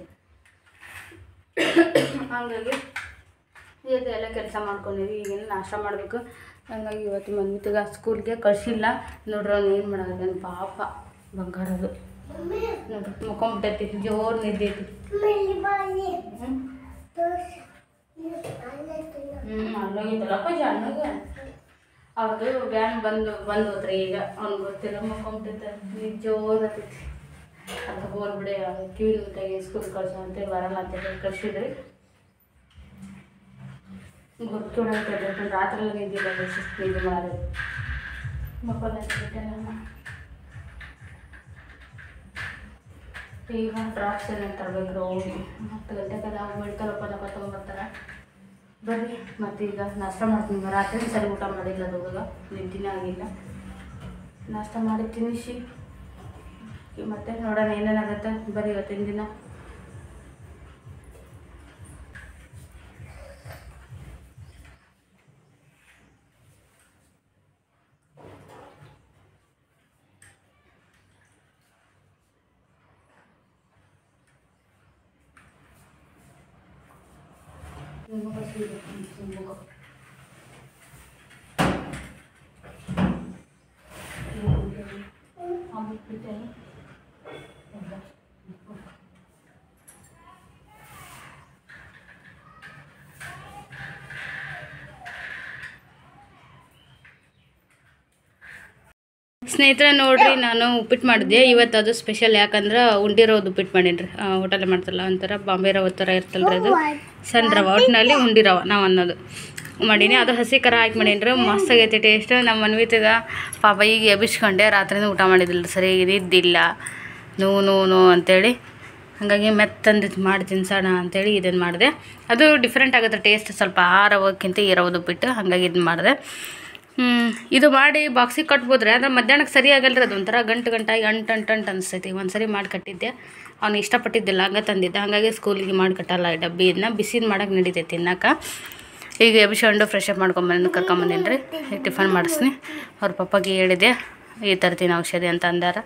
ಹಾಗಾಗಿ ಇವತ್ತು ಎಲ್ಲ ಕೆಲಸ ಮಾಡ್ಕೊಂಡಿದ್ವಿ ಈಗೇನು ನಾಷ್ಟ ಮಾಡಬೇಕು. ಹಂಗಾಗಿ ಇವತ್ತು ಮನ್ವಿತಿಗೆ ಸ್ಕೂಲ್ಗೆ ಕಳಿಸಿಲ್ಲ ನೋಡ್ರಿ ಅವ್ನು ಏನು ಮಾಡೋದು ಪಾಪ ಬಂಗಾರದು ನೋಡ್ರಿ ಮುಖಂಬಿಟ್ಟೈತಿ ಜೋರು ನಿದ್ದೈತಿ. ಹ್ಞೂ ಅಲ್ಲೋಗಿತ್ತಲ್ಲಪ್ಪ ಅಣ್ಣಗೆ ಅವ್ರದ್ದು ವ್ಯಾನ್ ಬಂದು ಬಂದು ಹೋದ್ರಿ ಈಗ ಅವ್ನಿಗೆ ಗೊತ್ತಿಲ್ಲ ಮುಖಂಬಿಟ್ಟೈತೆ ನಿಜ ಜೋರು ಹತ್ತೈತಿ. ಅದು ಹೋಗ್ಬಿಡಿ ಕಿವಿ ನುಗ್ತಾಗಿ ಸ್ಕೂಲ್ ಕಳ್ಸೋ ಅಂತೇಳಿ ಬರಲ್ಲ ಅಂತೇಳಿ ಕಳಿಸಿದ್ರಿ. ಗೊತ್ತು ಯಾಕಂದ್ರೆ ರಾತ್ರಿ ಎಲ್ಲ ನಿದ್ದಿಲ್ಲ ಶಿಸ್ತು ನಿದ್ದೆ ಮಾಡೋದು ಮಕ್ಕಳು ಬಿಟ್ಟೆ ನಾನು ಈಗ ಡ್ರಾಪ್ಸ್ ಏನೇನು ತರಬೇಕು ಹೋಗಿ ಹತ್ತು ಗಂಟೆಗೆ ನಾವು ಮೆಡಿಕಲ್ ಅಪ್ಪ ತೊಗೊಂಬರ್ತಾರೆ ಬರ್ರಿ. ಮತ್ತು ಈಗ ನಾಷ್ಟ ಮಾಡ್ತೀನಿ ರಾತ್ರಿ ಸರಿ ಊಟ ಮಾಡಿಲ್ಲ ಅದು ಹುಡುಗ ನಿದ್ದಿನೇ ಆಗಿಲ್ಲ. ನಾಷ್ಟ ಮಾಡಿ ತಿನ್ನಿಸಿ ಮತ್ತು ನೋಡೋಣ ಏನೇನಾಗುತ್ತೆ ಬರ್ರಿ ಇವತ್ತಿನ ದಿನ. ಸ್ನೇಹಿತರೆ ನೋಡ್ರಿ ನಾನು ಉಪ್ಪಿಟ್ಟು ಮಾಡಿದ್ದೆ ಇವತ್ತು. ಅದು ಸ್ಪೆಷಲ್ ಯಾಕಂದ್ರೆ ಉಂಡಿ ರವದ ಉಪ್ಪಿಟ್ಟು ಮಾಡೀನಿ. ಹೋಟೆಲ್ ಮಾಡ್ತಲ್ಲ ಒಂಥರ ಬಾಂಬೆ ರವ ಥರ ಇರ್ತಲ್ಲ ರೀ ಅದು ಸಣ್ಣ ರವ ಒಟ್ಟಿನಲ್ಲಿ ಉಂಡಿ ರವ ನಾವು ಅನ್ನೋದು ಮಾಡೀನಿ. ಅದು ಹಸಿ ಖರ ಹಾಕಿ ಮಾಡೀನಿ ಮಸ್ತ್ ಆಗೈತಿ ಟೇಸ್ಟ್. ನಮ್ಮ ಮನ್ವಿತಿಗೆ ಪಾಪ ಈಗ ಎಬ್ಬಿಸ್ಕೊಂಡೆ ರಾತ್ರಿನೂ ಊಟ ಮಾಡಿದಿಲ್ಲ ಸರಿ ಇದ್ದಿಲ್ಲ ನೋವು ನೋವು ನೋವು ಅಂತೇಳಿ ಹಾಗಾಗಿ ಮೆತ್ತಂದಿದ್ದು ಮಾಡಿ ತಿನ್ಸೋಣ ಅಂತೇಳಿ ಇದನ್ನು ಮಾಡಿದೆ. ಅದು ಡಿಫ್ರೆಂಟ್ ಆಗುತ್ತೆ ಟೇಸ್ಟ್ ಸ್ವಲ್ಪ ಆ ರವಕ್ಕಿಂತ ಈ ರವದ ಉಪ್ಪಿಟ್ಟು ಹಾಗಾಗಿ ಇದನ್ನು ಮಾಡಿದೆ. ಇದು ಮಾಡಿ ಬಾಕ್ಸಿಗೆ ಕಟ್ಬೋದ್ರೆ ಅಂದ್ರೆ ಮಧ್ಯಾಹ್ನಕ್ಕೆ ಸರಿ ಆಗಲ್ಲ ರೀ ಅದು ಒಂಥರ ಗಂಟು ಗಂಟಾಗಿ ಅಂಟು ಅಂಟು ಅಂಟು ಅನಿಸ್ತೈತಿ. ಒಂದು ಸರಿ ಮಾಡಿ ಕಟ್ಟಿದ್ದೆ ಅವ್ನು ಇಷ್ಟಪಟ್ಟಿದ್ದಿಲ್ಲ ಹಂಗೆ ತಂದಿದ್ದೆ ಹಾಗಾಗಿ ಸ್ಕೂಲಿಗೆ ಮಾಡಿ ಕಟ್ಟಲ್ಲ ಈ ಡಬ್ಬಿ ಇದನ್ನ ಬಿಸಿದು ಮಾಡೋಕೆ ನಡೀತೈತಿ ತಿನ್ನೋಕೆ. ಈಗ ಎಬ್ಬಿಸ್ಕೊಂಡು ಫ್ರೆಶ್ ಅಪ್ ಮಾಡ್ಕೊಂಬಂದು ಕರ್ಕೊಂಬಂದಿನಿ ರೀ ಟಿಫನ್ ಮಾಡಿಸ್ನಿ. ಅವ್ರ ಪಪ್ಪಗೆ ಹೇಳಿದೆ ಈ ತರ್ತೀನಿ ಔಷಧಿ ಅಂತ ಅಂದಾರ.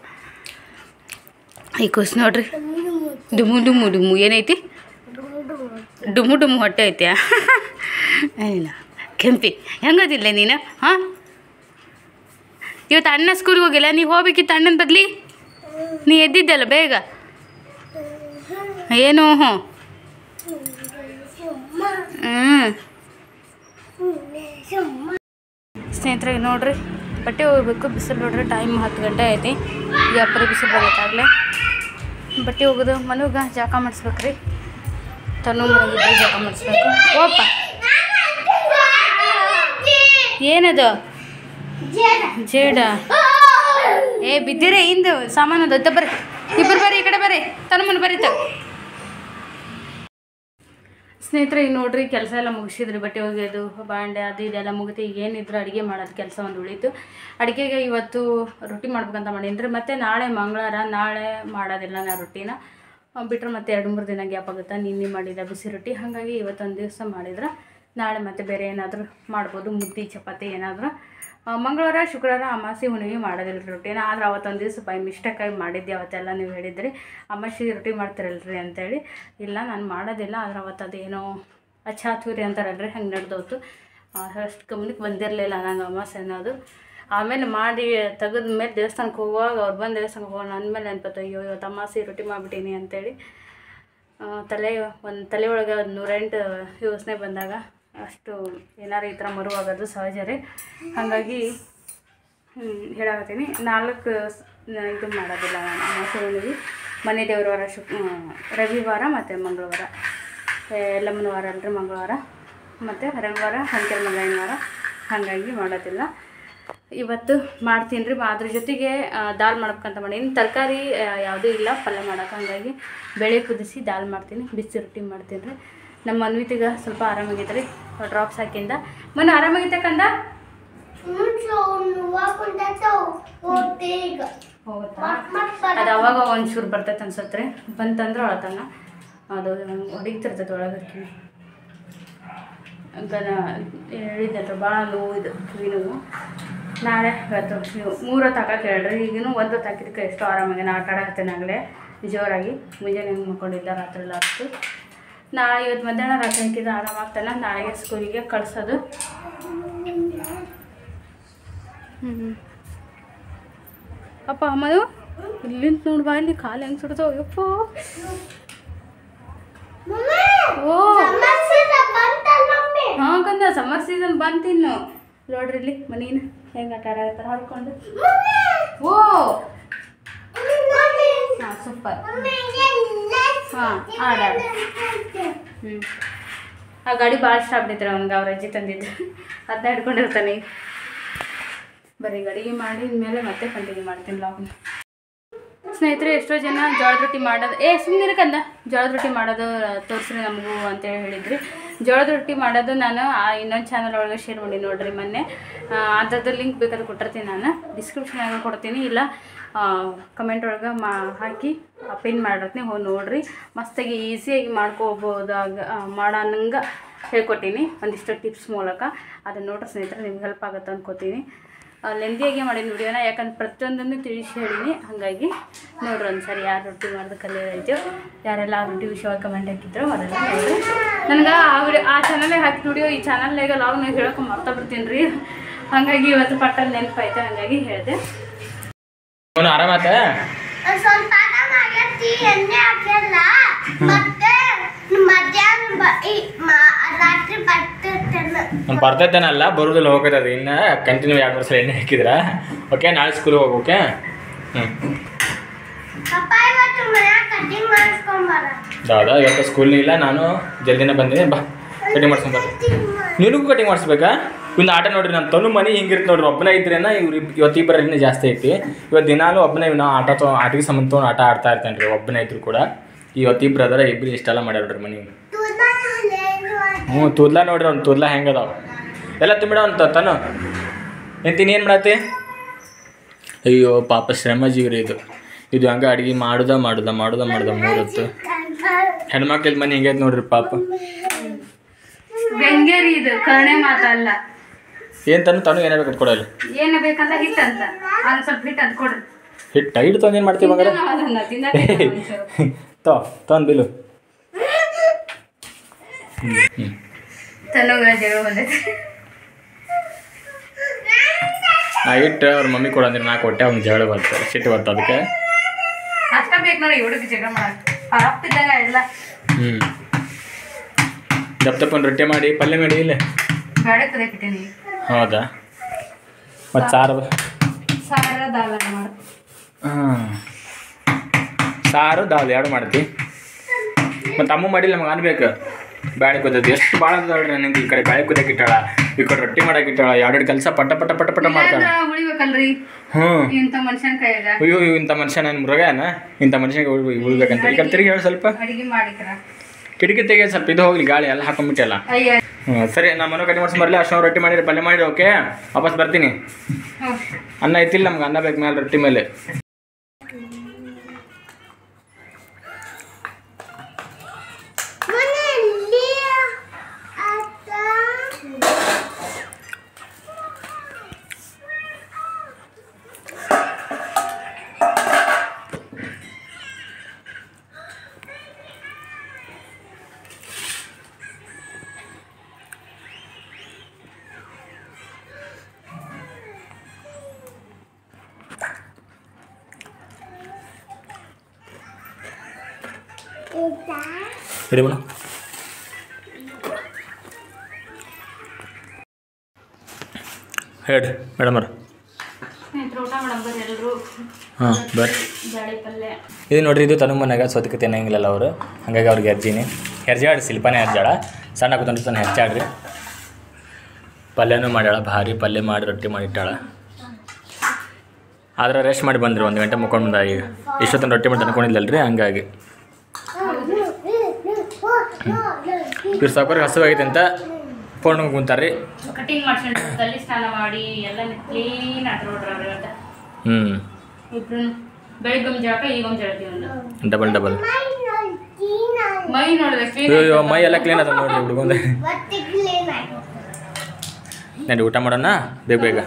ಈ ಕೂಸು ನೋಡ್ರಿ ಡುಮು ಡುಮು ಡುಮು ಏನೈತಿ ಡುಮು ಡುಮು ಹೊಟ್ಟೆ ಐತ್ಯಾ ಏನ ಕೆಂಪಿ ಹೆಂಗದಿಲ್ಲ ನೀನು ಹಾಂ ಇವತ್ತು ಅಣ್ಣ ಸ್ಕೂಲ್ಗೆ ಹೋಗಿಲ್ಲ, ನೀವು ಹೋಗ್ಬೇಕಿತ್ತು ಅಣ್ಣನ ಬದಲಿ. ನೀ ಎದ್ದಿದ್ದಲ್ಲ ಬೇಗ. ಏನು ಹ್ಞೂ ಹ್ಞೂ ಸ್ನೇಹಿತರೆ ನೋಡ್ರಿ, ಬಟ್ಟೆ ಹೋಗ್ಬೇಕು. ಬಿಸಿಲು ನೋಡ್ರಿ, ಟೈಮ್ ಹತ್ತು ಗಂಟೆ ಐತಿ. ಈಗ ಅಪ್ಪರ ಬಿಸಿಲು ಬರತ್ತಾಗಲೇ ಬಟ್ಟೆ ಹೋಗೋದು. ಮನುಗ ಜಾಕ ಮಾಡಿಸ್ಬೇಕು ರೀ, ತನು ಮನೆಗಿದ್ದರೆ ಜಾಕ ಮಾಡಿಸ್ಬೇಕು. ಓಪ ಏನದು ಜೇಡ ಏ ಬಿದ್ದಿರೇ ಇಂದು ಸಾಮಾನು ಅದು. ಬರ್ರಿ ಇಬ್ಬರು ಬರ್ರಿ, ಈ ಕಡೆ ಬರ್ರಿ, ತನು ಮನೆ ಬರೀತ. ಸ್ನೇಹಿತರೆ ಈಗ ನೋಡ್ರಿ, ಕೆಲಸ ಎಲ್ಲ ಮುಗಿಸಿದ್ರಿ. ಬಟ್ಟೆ ಒಗೆಯೋದು, ಬಾಂಡೆ ಅದು ಇದೆಲ್ಲ ಮುಗಿತು. ಈಗ ಏನಿದ್ರು ಅಡುಗೆ ಮಾಡೋದು ಕೆಲಸ ಒಂದು ಉಳಿತು. ಅಡುಗೆಗೆ ಇವತ್ತು ರೊಟ್ಟಿ ಮಾಡ್ಬೇಕಂತ ಮಾಡೀನಿ ರೀ. ಮತ್ತು ನಾಳೆ ಮಂಗಳವಾರ, ನಾಳೆ ಮಾಡೋದಿಲ್ಲ ನಾ ರೊಟ್ಟಿನ ಬಿಟ್ಟರೆ ಮತ್ತೆ ಎರಡು ಮೂರು ದಿನ ಗ್ಯಾಪ್ ಆಗುತ್ತೆ. ನಿನ್ನೆ ಮಾಡಿದ ಬಿಸಿ ರೊಟ್ಟಿ, ಹಾಗಾಗಿ ಇವತ್ತೊಂದು ದಿವಸ ಮಾಡಿದ್ರೆ ನಾಳೆ ಮತ್ತೆ ಬೇರೆ ಏನಾದರೂ ಮಾಡ್ಬೋದು, ಮುದ್ದೆ ಚಪಾತಿ ಏನಾದರೂ. ಮಂಗಳವಾರ ಶುಕ್ರವಾರ ಅಮಾಸೆ ಹುಣ್ಣಿಮೆ ಮಾಡೋದಿಲ್ಲ ರೊಟ್ಟಿನ. ಆದ್ರೆ ಅವತ್ತೊಂದು ದಿವಸ ಬೈ ಮಿಸ್ಟೇಕಾಗಿ ಮಾಡಿದ್ದೆ. ಅವತ್ತೆಲ್ಲ ನೀವು ಹೇಳಿದ್ರಿ ಅಮಾಸೆ ರೊಟ್ಟಿ ಮಾಡ್ತಿರಲ್ರಿ ಅಂತೇಳಿ. ಇಲ್ಲ ನಾನು ಮಾಡೋದಿಲ್ಲ, ಆದ್ರೆ ಅವತ್ತು ಅದೇನೋ ಅಚ್ಚಾತುರಿ ಅಂತಾರಲ್ರಿ, ಹಂಗೆ ನಡೆದೋತು. ಅಷ್ಟು ಗಮನಕ್ಕೆ ಬಂದಿರಲಿಲ್ಲ ನಂಗೆ ಅಮಾಸೆ ಅನ್ನೋದು. ಆಮೇಲೆ ಮಾಡಿ ತೆಗೆದ ಮೇಲೆ ದೇವಸ್ಥಾನಕ್ಕೆ ಹೋಗುವಾಗ ಅವ್ರು ಬಂದು ದೇವಸ್ಥಾನಕ್ಕೆ ಹೋಗೋಣ ಅಂದಮೇಲೆ ನೆನ್ಪತ್ತು, ಅಯ್ಯೋ ಇವತ್ತು ಅಮಾಸೆ ರೊಟ್ಟಿ ಮಾಡಿಬಿಟ್ಟೀನಿ ಅಂತೇಳಿ. ತಲೆ ಒಂದು ತಲೆ ಒಳಗೆ ಒಂದು ನೂರೆಂಟು ಯೋಚನೆ ಬಂದಾಗ ಅಷ್ಟು ಏನಾರು ಈ ಥರ ಮರುವಾಗೋದು ಸಹಜ ರೀ. ಹಾಗಾಗಿ ಹೇಳಾಕತ್ತೀನಿ, ನಾಲ್ಕು ಇದು ಮಾಡೋದಿಲ್ಲ ನಾನು ಅಮಾಸೆ ಹುಣ್ಣಿಮೆ. ಮನೆ ದೇವ್ರ ವಾರ ಶುಕ್ ರವಿವಾರ ಮತ್ತು ಮಂಗಳವಾರ, ಎಲ್ಲಮ್ಮನ ವಾರ ಅಲ್ರಿ ಮಂಗಳವಾರ, ಮತ್ತು ರವಿವಾರ ಹಂಕೆಲ್ ಮಂಗಳನ ವಾರ. ಹಾಗಾಗಿ ಮಾಡೋದಿಲ್ಲ. ಇವತ್ತು ಮಾಡ್ತೀನಿ ರೀ. ಅದ್ರ ಜೊತೆಗೆ ದಾಲ್ ಮಾಡ್ಬೇಕಂತ ಮಾಡೀನಿ. ತರಕಾರಿ ಯಾವುದೂ ಇಲ್ಲ ಪಲ್ಯ ಮಾಡೋಕೆ, ಹಾಗಾಗಿ ಬೇಳೆ ಕುದಿಸಿ ದಾಲ್ ಮಾಡ್ತೀನಿ, ಬಿಸಿ ರೊಟ್ಟಿ ಮಾಡ್ತೀನಿ ರೀ. ನಮ್ಮ ಅನ್ವಿತಿಗೆ ಸ್ವಲ್ಪ ಆರಾಮಾಗೈತೆ ರೀ, ಡ್ರಾಪ್ಸ್ ಹಾಕಿಂದ. ಮೊನ್ನೆ ಆರಾಮಾಗೈತೆ ಕಂದ? ಹೋಗುತ್ತಾ? ಅದು ಅವಾಗ ಒಂಚೂರು ಬರ್ತೈತೆ ಅನ್ಸತ್ತೆ ರೀ. ಬಂತಂದ್ರೆ ಅಳತಾನ, ಅದು ಹೊಡಿತಿರ್ತೈತೆ ಒಳಗೆ ಕಿವಿ. ಗನ ಹೇಳಿದ್ದಲ್ರಿ ಭಾಳ ನೋವು, ಇದು ಕಿವಿ ನೋವು. ನಾಳೆ ಇವತ್ತು ನೀವು ಮೂರು ಹೊತ್ತು ಹಾಕಕ್ಕೆ ಹೇಳ್ರಿ. ಈಗಿನೂ ಒಂದು ಹೊತ್ತು ಹಾಕಿದ್ದಕ್ಕೆ ಎಷ್ಟೋ ಆರಾಮಾಗಿ ನಾ ಆಟ ಆಡಕತ್ತೇನೆ ಆಗಲೇ ಜೋರಾಗಿ. ಮುಂಜಾನೆ ಹೆಂಗೆ ಮಕ್ಕೊಂಡಿದ್ದ ರಾತ್ರಿ ಎಲ್ಲ ಆಗ್ತು. ನಾಳೆ ಇವತ್ತು ಮಧ್ಯಾಹ್ನ ರಾತ್ರಿ ಹಾಕಿದ್ರೆ ಆರಾಮಾಗ್ತಾನೆ. ನಾಳೆಗೆ ಸ್ಕೂಲಿಗೆ ಕಳ್ಸೋದು. ಹ್ಞೂ ಅಪ್ಪ ಅಮ್ಮದು ಇಲ್ಲಿಂದ ನೋಡ್ಬಾ, ಇಲ್ಲಿ ಕಾಲು ಹೆಂಗೆ ಸುಡ್ತಾವ ಯಪ್ಪ. ಓ ಹಾಂ ಕಂದ, ಸಮ್ಮರ್ ಸೀಸನ್ ಬಂತಿನ್ನು ನೋಡ್ರಿ. ಇಲ್ಲಿ ಮನೇನ ಹೆಂಗೆ ಆಟ ಆಡತ್ತಾರ ಹಾಡ್ಕೊಂಡು. ಓ ಹಾಂ ಸೂಪರ್. ಹಾಂ ಆಡ. ಹ್ಞೂ ಆ ಗಾಡಿ ಭಾಳ ಇಷ್ಟ ಆಗ್ಬಿಟ್ಟಿದ್ರೆ ಅವ್ನಿಗೆ, ಅವ್ರ ಅಜ್ಜಿ ತಂದಿದ್ದು, ಅದನ್ನ ಹಿಡ್ಕೊಂಡಿರ್ತಾನೆ. ಬರೀ ಅಡುಗೆ ಮಾಡಿದ ಮೇಲೆ ಮತ್ತೆ ಕಂಟಿನ್ಯೂ ಮಾಡ್ತೀನಿ ಲಾಗ್ನ. ಸ್ನೇಹಿತರೆ ಎಷ್ಟೋ ಜನ ಜೋಳದ ರೊಟ್ಟಿ ಮಾಡೋದು, ಏ ಸುಮ್ಮನೆ ಕಂದ ಜೋಳದ ರೊಟ್ಟಿ ಮಾಡೋದು ತೋರಿಸ್ರಿ ನಮಗೂ ಅಂತೇಳಿ ಹೇಳಿದ್ರಿ. ಜೋಳದ ರೊಟ್ಟಿ ಮಾಡೋದು ನಾನು ಇನ್ನೊಂದು ಚಾನಲ್ ಒಳಗೆ ಶೇರ್ ಮಾಡಿ ನೋಡಿರಿ ಮೊನ್ನೆ. ಅದ್ರದ್ದು ಲಿಂಕ್ ಬೇಕಾದ್ರೆ ಕೊಟ್ಟಿರ್ತೀನಿ, ನಾನು ಡಿಸ್ಕ್ರಿಪ್ಷನಾಗ ಕೊಡ್ತೀನಿ, ಇಲ್ಲ ಕಮೆಂಟ್ ಒಳಗೆ ಮಾ ಹಾಕಿ ಪಿನ್ ಮಾಡಿರ್ತೀನಿ, ಹೋಗಿ ನೋಡಿರಿ. ಮಸ್ತಾಗಿ ಈಸಿಯಾಗಿ ಮಾಡ್ಕೋಬೋದಾಗ ಮಾಡೋಂಗೆ ಹೇಳ್ಕೊತೀನಿ ಒಂದಿಷ್ಟು ಟಿಪ್ಸ್ ಮೂಲಕ. ಅದನ್ನು ನೋಡ್ರಿ ಸ್ನೇಹಿತರೆ, ನಿಮ್ಗೆ ಹೆಲ್ಪ್ ಆಗುತ್ತೆ ಅಂದ್ಕೋತೀನಿ. ಲೆಂದಿಯಾಗಿ ಮಾಡೀನಿ ವಿಡಿಯೋನ, ಯಾಕಂದ್ರೆ ಪ್ರತಿಯೊಂದನ್ನು ತಿಳಿಸಿ ಹೇಳೀನಿ. ಹಾಗಾಗಿ ನೋಡ್ರಿ ಒಂದ್ಸರಿ ಯಾರು ರೊಟ್ಟಿ ಮಾಡೋದು ಕಲಿಯೋದೈತೋ, ಯಾರೆಲ್ಲ ಆ ರೊಟ್ಟಿ ವಿಷಯವಾಗಿ ಕಮೆಂಟ್ ಹಾಕಿದ್ರು ಅದೆಲ್ಲ ನೋಡಿರಿ. ನನಗೆ ಆ ವಿಡಿಯೋ ಆ ಚಾನಲ್ನಾಗ ಹಾಕಿ ವಿಡಿಯೋ ಈ ಚಾನಲ್ನಾಗ ಲಾಗ್ನ ಹೇಳೋಕೆ ಮರ್ತಾ ಬಿಡ್ತೀನಿ ರೀ. ಹಾಗಾಗಿ ಇವತ್ತು ಪಟ್ಟಲ್ಲಿ ನೆನಪಾಯ್ತು, ಹಾಗಾಗಿ ಹೇಳಿದೆ. ಆರಾಮಾತ ಬರ್ತೈತೇನಲ್ಲ, ಬರೋದಿಲ್ಲ ಹೋಗೋದು. ಇನ್ನು ಕಂಟಿನ್ಯೂ ಎರಡು ವರ್ಷ ಎಣ್ಣೆ ಹಾಕಿದ್ರ. ಓಕೆ, ನಾಳೆ ಸ್ಕೂಲಿಗೆ ಹೋಗೋಕೆ. ಹ್ಞೂ ಹೌದಾ, ಇವತ್ತು ಸ್ಕೂಲ್ನೂ ಇಲ್ಲ, ನಾನು ಜಲ್ದಿನೇ ಬಂದೀನಿ. ಬಾ ಕಟಿಂಗ್ ಮಾಡ್ಸ್ಕೊಂಬರ್ರಿ. ನಿನಗೂ ಕಟಿಂಗ್ ಮಾಡಿಸ್ಬೇಕಾ? ಇನ್ನು ಆಟ ನೋಡ್ರಿ, ನಮ್ಮ ತನು ಮನೆ ಹಿಂಗಿರ್ತ ನೋಡ್ರಿ. ಒಬ್ಬನೇ ಇದ್ರೇನ ಇವ್ರು ಇವತ್ತು ಇಬ್ಬರ ಇನ್ನೂ ಜಾಸ್ತಿ ಐತಿ. ಇವತ್ತು ದಿನಾಲು ಒಬ್ಬನೇ ಇವ್ ನಾವು ಆಟ ತೊ ಆಟಿಗೆ ಸಂಬಂಧ ತೊಗೊಂಡು ಆಟ ಆಡ್ತಾ ಇರ್ತೇನೆ ರೀ. ಒಬ್ಬನೇ ಇದ್ರು ಕೂಡ ಇವತ್ತು ಇಬ್ಬರು ಅದರ ಇಬ್ಬರು ಇಷ್ಟೆಲ್ಲ ಮಾಡ್ಯಾರ ನೋಡ್ರಿ ಮನೆಗೆ. ಹ್ಞೂ ತೂದ್ಲಾ ನೋಡ್ರಿ, ಅವ್ನು ತೂದ್ಲಾ ಹೆಂಗೆ ಅದಾವ ಎಲ್ಲ ತುಂಬಿಡ ಅಂತ ತನು. ಎಂತೀನಿ ಏನು ಮಾಡತ್ತಿ? ಅಯ್ಯೋ ಪಾಪ ಶ್ರಮಜೀವಿ ರೀ ಇದು. ಇದು ಹಂಗೆ ಅಡುಗೆ ಮಾಡುದ ಮಾಡುದ ಮಾಡುದ ಮಾಡುದ ಮೂರತ್ತು. ಹೆಣ್ಮಕ್ಳಿದ ಮನೆ ಹಿಂಗೈತೆ ನೋಡ್ರಿ ಪಾಪ. ವ್ಯಂಗ್ಯರಿ ಇದು, ಕರುಣೆ ಮಾತಲ್ಲ. ಏನು ತನು ತನು ಏನೇ ಬೇಕು ಕೊಡಲ್ಲ. ಏನು ಬೇಕಂತ ಹಿಟ್ಟು ಅಂತ, ಅದು ಸ್ವಲ್ಪ ಹಿಟ್ಟು ಅದು ಕೊಡ್ರಿ. ಹಿಟ್ಟು ಹಿಟ್ಟು ತಂದು ಏನು ಮಾಡ್ತೀವಿ ಮಗ? ತೋ ತೊಂದು ಬಿಲು. ತನುಗ ಜಗಳ ಬಂದೈತಿ. ನಾ ಇಟ್ಟು ಅವ್ರ ಮಮ್ಮಿ ಕೊಡಂದ್ರೆ ನಾ ಕೊಟ್ಟೆ ಅವ್ನಿಗೆ ಜಗಳ ಬರ್ತಾರೆ ಸಿಟ್ಟು ಬರ್ತ ಅದಕ್ಕೆ ಅಷ್ಟ ಬೇಕು ನೋಡಿ ಹುಡುಗಿ ಜಗಳ ಮಾಡಕ್ಕೆ ಅರಪ್ಪಿದ್ದಾಗ ಇಲ್ಲ ಹ್ಞೂ ದಪ್ಪ ದಪ್ಪನ ರೊಟ್ಟಿ ಮಾಡಿ ಪಲ್ಯ ಮಾಡಿ ಇಲ್ಲ ಬೇಳೆ ಕುದಿಯಾಕಿಟ್ಟೀನಿ ಹೌದಾ ಮತ್ತು ಸಾರು ಸಾರ ದಾಲ್ ಮಾಡಿ ಹಾಂ ಸಾರು ದಾಲ್ ಎರಡು ಮಾಡ್ತಿ ಮತ್ತು ಅಮ್ಮ ಮಾಡಿಲ್ಲ ನಮಗೆ ಅನ್ಬೇಕು ಬ್ಯಾಳೆ ಕುದ್ದದ್ದು ಎಷ್ಟು ಭಾಳ ಅದಾಳ್ರಿ ನನಗೆ ಈ ಕಡೆ ಬ್ಯಾಳೆ ಕುದ್ದಕ್ಕೆ ಇಟ್ಟಾಳ ಈ ಕಡೆ ರೊಟ್ಟಿ ಮಾಡಕ್ಕೆ ಇಟ್ಟಾಳ ಎರಡೆರಡು ಕೆಲಸ ಪಟ ಪಟ ಪಟ ಪಟ ಮಾಡ್ತಾಳೆ ಉಳಿಬೇಕಲ್ರಿ ಹ್ಞೂ ಇಂಥ ಮನುಷ್ಯನ ಕೈಯಾಗ ಅಯ್ಯೋ ಅಯ್ಯೋ ಇಂಥ ಮನುಷ್ಯ ನಾನು ಮೃಗನ ಇಂಥ ಮನುಷ್ಯನಿಗೆ ಉಳ್ ಉಳ್ಬೇಕಂತ ಈ ಕಡೆ ತಿರುಗಿ ಹೇಳಿ ಸ್ವಲ್ಪ ಅಡಿಗೆ ಮಾಡಿಕ್ರ ಕಿಟಕಿ ತೆಗೆಯೋದು ಸ್ವಲ್ಪ ಇದು ಹೋಗ್ಲಿ ಗಾಳಿ ಎಲ್ಲ ಹಾಕೊಂಡ್ಬಿಟ್ಟಲ್ಲ ಅಯ್ಯ ಹ್ಞೂ ಸರಿ ನಾನು ಮನೆ ಕಟ್ಟಿ ಮಾಡ್ಸಿ ಬರಲಿ ಅಷ್ಟು ರೊಟ್ಟಿ ಮಾಡಿರಿ ಪಲ್ಯ ಮಾಡಿರಿ ಓಕೆ ವಾಪಸ್ ಬರ್ತೀನಿ ಅನ್ನ ಐತಿಲ್ಲ ನಮ್ಗೆ ಅನ್ನ ಬೇಕು ಮೇಲೆ ರೊಟ್ಟಿ ಮೇಲೆ ready mana head madam ar ಊಟ ಮಾಡಂಬರ್ ಎಲ್ಲರೂ ಹಾಂ ಬರ್ ಬ್ಯಾಳೆ ಪಲ್ಯ ಇದು ನೋಡ್ರಿ ಇದು ತನು ಮನೆಯಾಗ ಸೋತಿಕೆ ತಿನ್ನಂಗಿಲ್ಲಲ್ಲ ಅವರು ಹಾಗಾಗಿ ಅವ್ರಿಗೆ ಹೆರ್ಜೀನಿ ಹೆರ್ಜಾಡಿ ಶಿಲ್ಪನೇ ಹೆರ್ಜಾಳ ಸಣ್ಣ ಕೂತ್ಕೊಂಡು ತಾನು ಹೆಚ್ಚಾಡ್ರಿ ಪಲ್ಯನೂ ಮಾಡ್ಯಾಳ ಭಾರಿ ಪಲ್ಯ ಮಾಡಿ ರೊಟ್ಟಿ ಮಾಡಿಟ್ಟಾಳ ಆದ್ರೆ ರೆಸ್ಟ್ ಮಾಡಿ ಬಂದ್ರಿ ಒಂದು ಗಂಟೆ ಮುಕ್ಕೊಂಡು ಬಂದ ಈಗ ಇಷ್ಟೊತ್ತನ ರೊಟ್ಟಿ ಮಾಡಿ ಅನ್ಕೊಂಡಿಲ್ಲಲ್ರಿ ಹಂಗಾಗಿ ಇವ್ರು ಸಾಕೋರಿಗೆ ಹಸುವಾಗೈತೆ ಅಂತ ಫೋನ್ ಕುಂತಾರ್ರಿ ಕಟಿಂಗ್ ಮಾಡ್ಕೊಂಡು ತಲೆ ಸ್ನಾನ ಮಾಡಿ ಎಲ್ಲ ಕ್ಲೀನ್ ಆಗಿ ನೋಡ್ರಿ ಅಂತ ಹ್ಞೂ ಇಬ್ರು ಬೆಳಿಗ್ಗೆ ಜಾಕ ಈಗ ಒಂದು ಜಳತಿ ಡಬಲ್ ಡಬಲ್ ಮೈ ನೋಡಿದ್ರೆ ಅಯ್ಯೋ ಮೈ ಎಲ್ಲ ಕ್ಲೀನ್ ಅದ ನೋಡ್ರಿ ಹುಡುಗಂದೆ ನಡಿ ಊಟ ಮಾಡೋಣ ಬೇಗ ಬೇಗ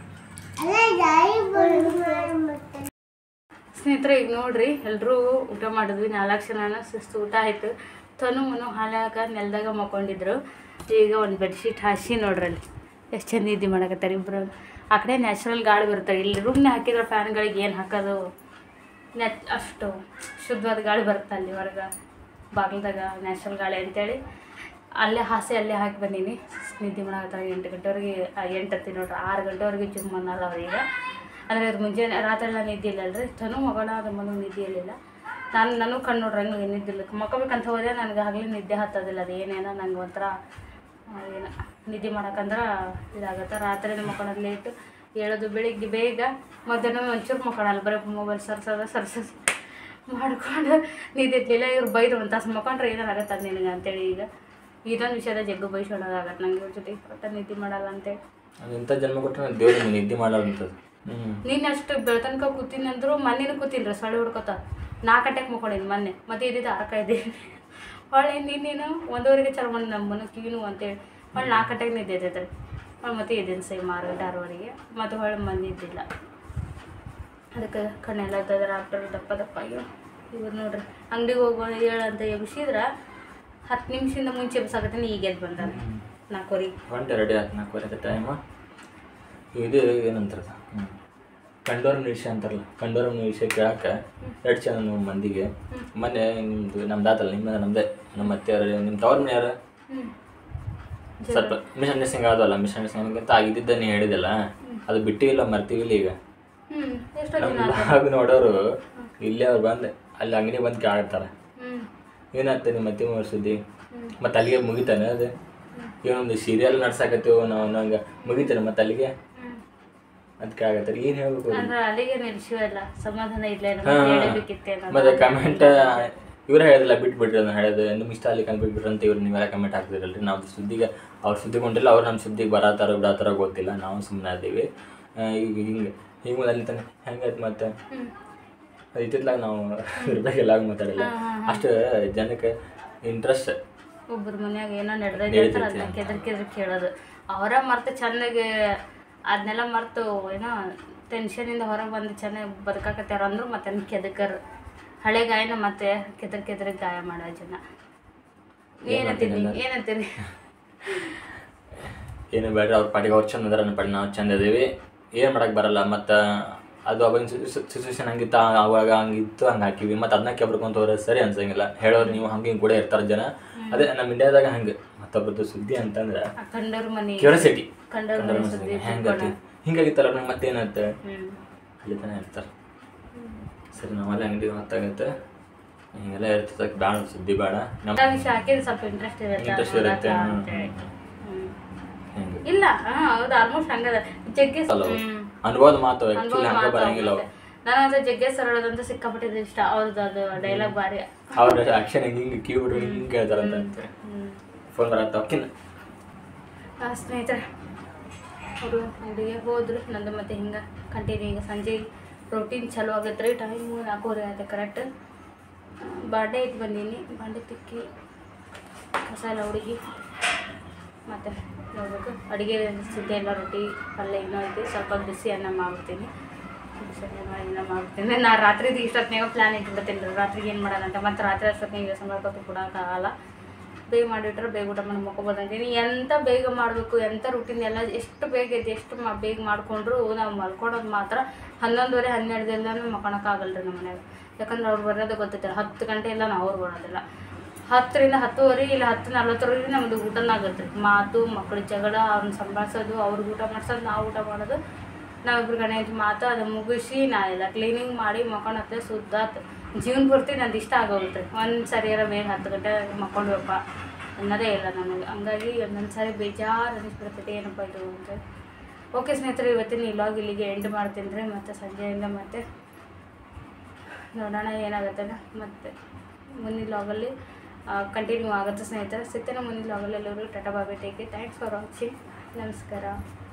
ಸ್ನೇಹಿತರೆ ಈಗ ನೋಡ್ರಿ ಎಲ್ಲರೂ ಊಟ ಮಾಡಿದ್ವಿ ನಾಲ್ಕು ಜನ ಸುಸ್ತು ಊಟ ಆಯಿತು ತನು ಮನು ಹಾಲಾಗ ನೆಲದಾಗ ಮಕ್ಕೊಂಡಿದ್ರು ಈಗ ಒಂದು ಬೆಡ್ಶೀಟ್ ಹಾಸಿ ನೋಡ್ರಲ್ಲಿ ಎಷ್ಟು ಚಂದ ನಿದ್ದೆ ಮಾಡಕತ್ತಾರೆ ಇಬ್ಬರು ಆ ಕಡೆ ನ್ಯಾಚುರಲ್ ಗಾಳಿ ಬರುತ್ತೆ ಇಲ್ಲಿ ರೂಮ್ನ ಹಾಕಿದ್ರೆ ಫ್ಯಾನ್ಗಳಿಗೆ ಏನು ಹಾಕೋದು ನ್ಯಾ ಅಷ್ಟು ಶುದ್ಧವಾದ ಗಾಳಿ ಬರುತ್ತೆ ಅಲ್ಲಿ ಹೊರಗೆ ಬಾಗಿಲ್ದಾಗ ನ್ಯಾಚುರಲ್ ಗಾಳಿ ಅಂತೇಳಿ ಅಲ್ಲೇ ಹಾಸಿ ಅಲ್ಲೇ ಹಾಕಿ ಬಂದೀನಿ ನಿದ್ದೆ ಮಾಡಕತ್ತಾರೆ ಎಂಟು ಗಂಟೆವರೆಗೆ ಎಂಟು ಹತ್ತಿ ನೋಡ್ರಿ ಆರು ಗಂಟೆವರೆಗೆ ಜಿಮ್ ಅನ್ನಲ್ಲ ಅವ್ರೀಗ ಅಂದರೆ ಅದು ಮುಂಜಾನೆ ರಾತ್ರಿ ಎಲ್ಲ ನಿದ್ದೆ ಇಲ್ಲಲ್ರಿ ತನು ಮಗಳ ಅದು ಮನು ನಿದ್ದೆ ಇರಲಿಲ್ಲ ನಾನು ನನಗೂ ಕಣ್ಣು ನೋಡ್ರಿ ಹಂಗೆ ನಿದ್ದಿಲ್ಲ ಮಕ್ಕೋಬೇಕಂತ ಹೋದ್ರೆ ನನಗೆ ಆಗಲಿ ನಿದ್ದೆ ಹತ್ತೋದಿಲ್ಲ ಅದು ಏನೇನೋ ನಂಗೆ ಒಂಥರ ಏನು ನಿದ್ದೆ ಮಾಡೋಕ್ಕಂದ್ರೆ ಇದಾಗತ್ತೆ ರಾತ್ರಿ ಮಕ್ಕೊಳ್ಳೋದು ಲೇಟು ಹೇಳೋದು ಬೆಳಿಗ್ಗೆ ಬೇಗ ಮಧ್ಯಾಹ್ನ ಒಂಚೂರು ಮಕ್ಕೊಳ್ಳಲ್ಲ ಬರೀ ಮೊಬೈಲ್ ಸರ್ಸೋದ ಸರ್ಸೋದು ಮಾಡ್ಕೊಂಡು ನಿದ್ದೆ ಇರಲಿಲ್ಲ ಇವ್ರು ಬೈದು ಒಂದು ತಾಸು ಮಕ್ಕೊಂಡ್ರೆ ಏನಾರು ಆಗತ್ತೆ ನಿನಗೆ ಅಂತೇಳಿ ಈಗ ಇದೊಂದು ವಿಷಯದ ಜಗ್ಗು ಬೈಸೋಣೋದಾಗತ್ತೆ ನಂಗೆ ಇವ್ರ ಜೊತೆ ಒಟ್ಟು ನಿದ್ದೆ ಮಾಡಲ್ಲ ಅಂತೇಳಿ ಅದೆಂಥ ಜನ್ಮ ಕೊಟ್ಟರೆ ದೇವ್ರು ನಿದ್ದೆ ಮಾಡೋದಂಥದ್ದು ಹ್ಞೂ ನೀನು ಅಷ್ಟು ಬೆಳತನಕ ಕೂತೀನಿ ಅಂದ್ರು ಮನೇನು ಕೂತೀನಿ ರೀ ಸೊಳ್ಳೆ ಹುಡ್ಕೋತ ನಾಲ್ಕು ಗಂಟೆಗೆ ಮುಕ್ಕೊಂಡಿನಿ ಮೊನ್ನೆ ಮತ್ತೆ ಇದ್ದಿದ್ದು ಆರಕ ಇದ್ದೀನಿ ಹೊಳ್ಳಿ ನೀನು ಒಂದೂವರೆಗೆ ಚಾಲು ಮಾಡಿ ನಮ್ಮ ಮನೆ ಕಿವಿನೂ ಅಂತೇಳಿ ಹೊಳ್ಳಿ ನಾಲ್ಕು ಗಂಟೆಗೆ ನಿದ್ದೆ ಇದ್ದೈತೆ ರೀ ಹೊಳ್ಳಿ ಮತ್ತೆ ಇದ್ದೀನಿ ಸೈ ಆರು ಗಂಟೆ ಆರೂವರೆಗೆ ಮತ್ತು ಹೊಳ್ಳಿ ಮಂದಿ ಇದ್ದಿಲ್ಲ ಅದಕ್ಕೆ ಕಣ್ಣೆಲ್ಲ ಇರ್ತದೆ ಡಾಕ್ಟರ್ ದಪ್ಪ ದಪ್ಪ ಅಯ್ಯೋ ಇವ್ರು ನೋಡ್ರಿ ಅಂಗಡಿಗೆ ಹೋಗೋಣ ಹೇಳಂತ ಎಬ್ಸಿದ್ರೆ ಹತ್ತು ನಿಮಿಷದಿಂದ ಮುಂಚೆ ಎಬ್ಸಾಕತ್ತೀನಿ ಈಗ ಎದ್ದು ಬಂದಾರೆ ನಾಲ್ಕೂವರೆಗೆ ಗಂಟೆ ರೆಡಿ ಆಯ್ತು ನಾಲ್ಕೂವರೆ ಟೈಮು ಇದು ಏನಂತಾರದ ಹ್ಞೂ ಕಂಡೋರಂ ವಿಷಯ ಅಂತಾರಲ್ಲ ಕಂಡೋರಂ ವಿಷಯ ಕೇಳಕ್ಕೆ ಎರಡು ಜನ ನಮ್ಮ ಮಂದಿಗೆ ಮೊನ್ನೆ ನಿಮ್ಮದು ನಮ್ದು ಆತಲ್ಲ ನಿಮ್ಮ ನಮ್ಮದೇ ನಮ್ಮ ಅತ್ತೆಯವರು ನಿಮ್ಮ ತವ್ರ ಮನೆಯವರು ಸ್ವಲ್ಪ ಮಿಸ್ಅಂಡರ್ಸ್ಟ್ಯಾಂಡಿಂಗ್ ಆದಲ್ಲ ಮಿಸ್ಅಂಡರ್ಸ್ಟ್ಯಾಂಡಿಂಗ್ ಅಂತ ಆಗಿದ್ದ ನೀ ಹೇಳಿದಲ್ಲ ಅದು ಬಿಟ್ಟಿಲ್ಲ ಮರ್ತೀವಿಲ್ಲ ಈಗ ನಮ್ಮ ಹಾಗೆ ನೋಡೋರು ಇಲ್ಲೇ ಅವ್ರು ಬಂದು ಅಲ್ಲಿ ಅಂಗಡಿ ಬಂದು ಕೇಳ್ತಾರೆ ಏನಾಗ್ತದೆ ನಿಮ್ಮ ಅತ್ತೆ ಮೂರು ಸುದ್ದಿ ಮತ್ತು ಅಲ್ಲಿಗೆ ಮುಗಿತಾನೆ ಅದು ಏನೊಂದು ಸೀರಿಯಲ್ ನಡ್ಸಾಕತ್ತೀವೋ ನಾವು ನಂಗೆ ಮುಗಿತಾನೆ ಮತ್ತು ಅಲ್ಲಿಗೆ ಅದಕ್ಕೆ ಆಗತ್ತಾರೆ ಏನು ಹೇಳ್ಬೇಕು ಮತ್ತೆ ಕಮೆಂಟ್ ಇವ್ರು ಹೇಳಿದಿಲ್ಲ ಬಿಟ್ಬಿಟ್ರಿ ಅದನ್ನ ಹೇಳೋದು ನಿಮ್ಗೆ ಇಷ್ಟ ಅಲ್ಲಿ ಕಂಡ್ಬಿಟ್ಬಿಟ್ರಿ ಅಂತ ಇವ್ರು ನೀವೆಲ್ಲ ಕಮೆಂಟ್ ಹಾಕ್ತಿರಲ್ರಿ ನಾವು ಸುದ್ದಿಗೆ ಅವ್ರು ಸುದ್ದಿ ಕೊಂಡಿಲ್ಲ ಅವ್ರು ನಮ್ಮ ಸುದ್ದಿಗೆ ಬರತ್ತಾರೋ ಬಿಡತ್ತಾರೋ ಗೊತ್ತಿಲ್ಲ ನಾವು ಸುಮ್ಮನೆ ಅದೀವಿ ಈಗ ಹಿಂಗೆ ಹಿಂಗೆ ಅಲ್ಲಿ ತಾನೆ ಹೆಂಗಾಯ್ತು ಮತ್ತೆ ಇತ್ತಿತ್ಲಾಗ ನಾವು ಇರ್ಬೇಕೆಲ್ಲ ಮಾತಾಡಿಲ್ಲ ಅಷ್ಟು ಜನಕ್ಕೆ ಇಂಟ್ರೆಸ್ಟ್ ಒಬ್ಬರ ಮನ್ಯಾಗ ಏನೋ ನಡೆದೈತೆ ಅದನ್ನ ಕೆದರ್ ಕೆದರ್ ಕೇಳೋದು ಅವರ ಮರ್ತು ಚೆನ್ನಾಗಿ ಅದನ್ನೆಲ್ಲ ಮರೆತು ಏನೋ ಟೆನ್ಷನಿಂದ ಹೊರಗೆ ಬಂದು ಚೆನ್ನಾಗಿ ಬದುಕಾಕತ್ತಾರ ಅಂದ್ರು ಮತ್ತೆ ಕೆದಕರು ಹಳೆ ಗಾಯನ ಮತ್ತೆ ಕೆದರ್ ಕೆದರ್ ಗಾಯ ಮಾಡೋ ಜನ ಏನಂತೀನಿ ಏನಂತೀನಿ ಏನು ಬೇಡ್ರಿ ಅವ್ರ ಪಾಟಿಗೆ ಅವ್ರು ಚಂದ ಅದಾರ ನನ್ನ ಪಾಟಿ ನಾವು ಚಂದ ಅದೀವಿ ಏನು ಮಾಡೋಕ್ಕೆ ಬರಲ್ಲ. ಮತ್ತು ಅದು ಅವಾಗಿನ ಸಿಚುವೇಶನ್ ಹಂಗಿತ್ತು, ಅವಾಗ ಹಂಗಿತ್ತು, ಹಂಗೆ ಹಾಕಿವಿ. ಮತ್ತು ಅದನ್ನ ಕೆಬ್ರಕೊಂತ ಹೋದ್ರೆ ಸರಿ ಅನ್ಸಂಗಿಲ್ಲ. ಹೇಳೋರು ನೀವು ಹಂಗೆ ಹಿಂಗೆ ಕೂಡ ಇರ್ತಾರೆ ಜನ. ಅದೇ ನಮ್ಮ ಇಂಡಿಯಾದಾಗ ಹಂಗೆ ಮತ್ತೊಬ್ಬರದ್ದು ಸುದ್ದಿ ಅಂತಂದ್ರೆ ಕಂಡೋರ್ ಮನೆ ಕ್ಯೂರಿಯಾಸಿಟಿ ಕಂಡೋರ್ ಮನೆ ಸುದ್ದಿ ಹೆಂಗತಿ ಹಿಂಗಾಗಿತ್ತಲ್ಲ ನಮ್ಗೆ ಮತ್ತೇನತ್ತೆ ಹ್ಮ್ ಅಲ್ಲಿ ತಾನೇ ಇರ್ತಾರೆ. ಸರಿ ನಾವೆಲ್ಲ ಅಂಗಡಿ ಹೊತ್ತಾಗತ್ತೆ ಹಿಂಗೆಲ್ಲ ಇರ್ತದೆ, ಬೇಡ ಸುದ್ದಿ ಬೇಡ. ನಮ್ಮ ವಿಷಯ ಹಾಕಿದ್ರೆ ಸ್ವಲ್ಪ ಇಂಟ್ರೆಸ್ಟ್ ಇರುತ್ತೆ ಇಂಟ್ರೆಸ್ಟ್ ಇರುತ್ತೆ. ಹ್ಮ್. ಹೆಂಗೆ ಇಲ್ಲ ಹಾ ಹೌದು ಆಲ್ಮೋಸ್ಟ್ ಹಂಗದ ಜಗ್ಗಿ ಹ್ಮ್ ಅನುಭವದ ಮಾತು ಆ್ಯಕ್ಚುಲಿ ಹಂಗೆ ಬರಂಗಿಲ್ಲ ಅವು. ನನಗಂತ ಜಗ್ಗೇಶ್ ಸರ್ ಹೇಳೋದಂತ ಸಿಕ್ಕಾಪಟ್ಟಿದ್ದು ಇಷ್ಟ. ಅವ್ರದ್ದು ಅದು ಡೈಲಾಗ್ ಭಾರಿ. ಅವ್ರ ಆಕ್ಷನ್ ಹಿಂಗೆ ಹಿಂಗೆ ಕಿವಿ ಬಿಟ್ಟು ಹಿಂಗೆ ಕೇಳ್ತಾರಂತ. ಫೋನ್ ಬರತ್ತ ಅಕ್ಕಿನ ಸ್ನೇಹಿತರೆ ಅವರು ಅಂಗಡಿಗೆ ಹೋದ್ರು. ನಂದು ಮತ್ತೆ ಹಿಂಗೆ ಕಂಟಿನ್ಯೂ ಈಗ ಸಂಜೆ ಪ್ರೋಟೀನ್ ಚಲೋ ಆಗತ್ತೆ ರೀ. ಟೈಮು ನಾಲ್ಕೂವರೆ ಆಯ್ತು ಕರೆಕ್ಟ್. ಬಾಂಡೆ ಇಟ್ಟು ಬಂದೀನಿ. ಬಾಂಡೆ ತಿಕ್ಕಿ ಕಸ ಎಲ್ಲ ಹುಡುಗಿ ಮತ್ತು ನೋಡ್ಬೇಕು ಅಡುಗೆ ಸಿದ್ಧ ಎಲ್ಲ ರೊಟ್ಟಿ ಪಲ್ಯ ಇನ್ನೂ ಐತಿ. ಸ್ವಲ್ಪ ಬಿಸಿ ಅನ್ನ ಮಾಡ್ಬಿಡ್ತೀನಿ. ಬಿಸಿ ಅನ್ನ ಮಾಡ್ಬಿಡ್ತೀನಿ. ನಾನು ರಾತ್ರಿದು ಇಷ್ಟೊತ್ತಿನಾಗ ಪ್ಲ್ಯಾನ್ ಇಟ್ಬಿಡ್ತೀನಿ ರೀ ರಾತ್ರಿಗೆ ಏನು ಮಾಡೋಣ ಅಂತ. ಮತ್ತು ರಾತ್ರಿ ಅಷ್ಟೊತ್ತಿನಾಗ ಯೋಚನೆ ಮಾಡ್ಕೊತ ಕೊಡೋಕ್ಕಾಗಲ್ಲ. ಬೇಗ ಮಾಡಿಟ್ರೆ ಬೇಗ ಊಟ ಮಾಡಿ ಮಲ್ಕೊಬೋದಂತೀನಿ. ಎಂತ ಬೇಗ ಮಾಡಬೇಕು ಎಂಥ ರೂಟೀನ್ ಎಲ್ಲ ಎಷ್ಟು ಬೇಗ ಐತಿ ಎಷ್ಟು ಮಾ ಬೇಗ ಮಾಡಿಕೊಂಡ್ರು ನಾವು ಮಲ್ಕೊಳೋದು ಮಾತ್ರ ಹನ್ನೊಂದುವರೆ ಹನ್ನೆರಡೆಲ್ಲನೂ ಮಲ್ಕೊಳಕ್ಕಾಗಲ್ಲ ರೀ ನಮ್ಮ ಮನೆಯಾಗ. ಯಾಕಂದ್ರೆ ಅವ್ರು ಬರೋದು ಗೊತ್ತೈತೆ ಹತ್ತು ಗಂಟೆ ಎಲ್ಲ ನಾವು ಅವ್ರು ಬರೋದಿಲ್ಲ. ಹತ್ತರಿಂದ ಹತ್ತುವರೆ ಇಲ್ಲ ಹತ್ತು ನಲ್ವತ್ತುವರೆಗೆ ನಮ್ಮದು ಊಟನ ಆಗುತ್ತೆ. ಮಾತು ಮಕ್ಕಳ ಜಗಳ ಅವ್ರನ್ನ ಸಂಭಾಳಿಸೋದು ಅವ್ರಿಗೆ ಊಟ ಮಾಡ್ಸೋದು ನಾವು ಊಟ ಮಾಡೋದು ನಾವಿಬ್ರು ಗಣೆ ಮಾತು ಅದು ಮುಗಿಸಿ ನಾನೆಲ್ಲ ಕ್ಲೀನಿಂಗ್ ಮಾಡಿ ಮಕ್ಕೊಂಡತ್ತೆ ಸುದ್ದಾತು ಜೀವನ ಪೂರ್ತಿ ನಂದು ಇಷ್ಟ ಆಗೋಗುತ್ತೆ. ಒಂದು ಸರಿಯಾರ ಬೇಗ ಹತ್ತು ಗಂಟೆ ಮಕ್ಕೊಂಡ್ವಪ್ಪ ಅನ್ನೋದೇ ಇಲ್ಲ ನನಗೆ. ಹಂಗಾಗಿ ಒಂದೊಂದು ಸಾರಿ ಬೇಜಾರು ಅನಿಸ್ಬಿಡ್ತೈತೆ ಏನಪ್ಪ ಇದು ಅಂತ. ಓಕೆ ಸ್ನೇಹಿತರೆ, ಇವತ್ತಿನ ಈ ವ್ಲಾಗ್ ಇಲ್ಲಿಗೆ ಎಂಡ್ ಮಾಡ್ತೀನಿ ರೀ. ಮತ್ತು ಸಂಜೆಯಿಂದ ಮತ್ತೆ ನೋಡೋಣ ಏನಾಗುತ್ತೆ. ಮತ್ತು ಮುಂದಿನ ವ್ಲಾಗಲ್ಲಿ ಕಂಟಿನ್ಯೂ ಆಗುತ್ತೆ ಸ್ನೇಹಿತರೆ. ಸಿಗ್ತೇನೆ ಮುಂದಿನ ವ್ಲಾಗಲ್ಲಿ. ಎಲ್ಲರೂ tata bye bye, take care, thanks for watching, ನಮಸ್ಕಾರ.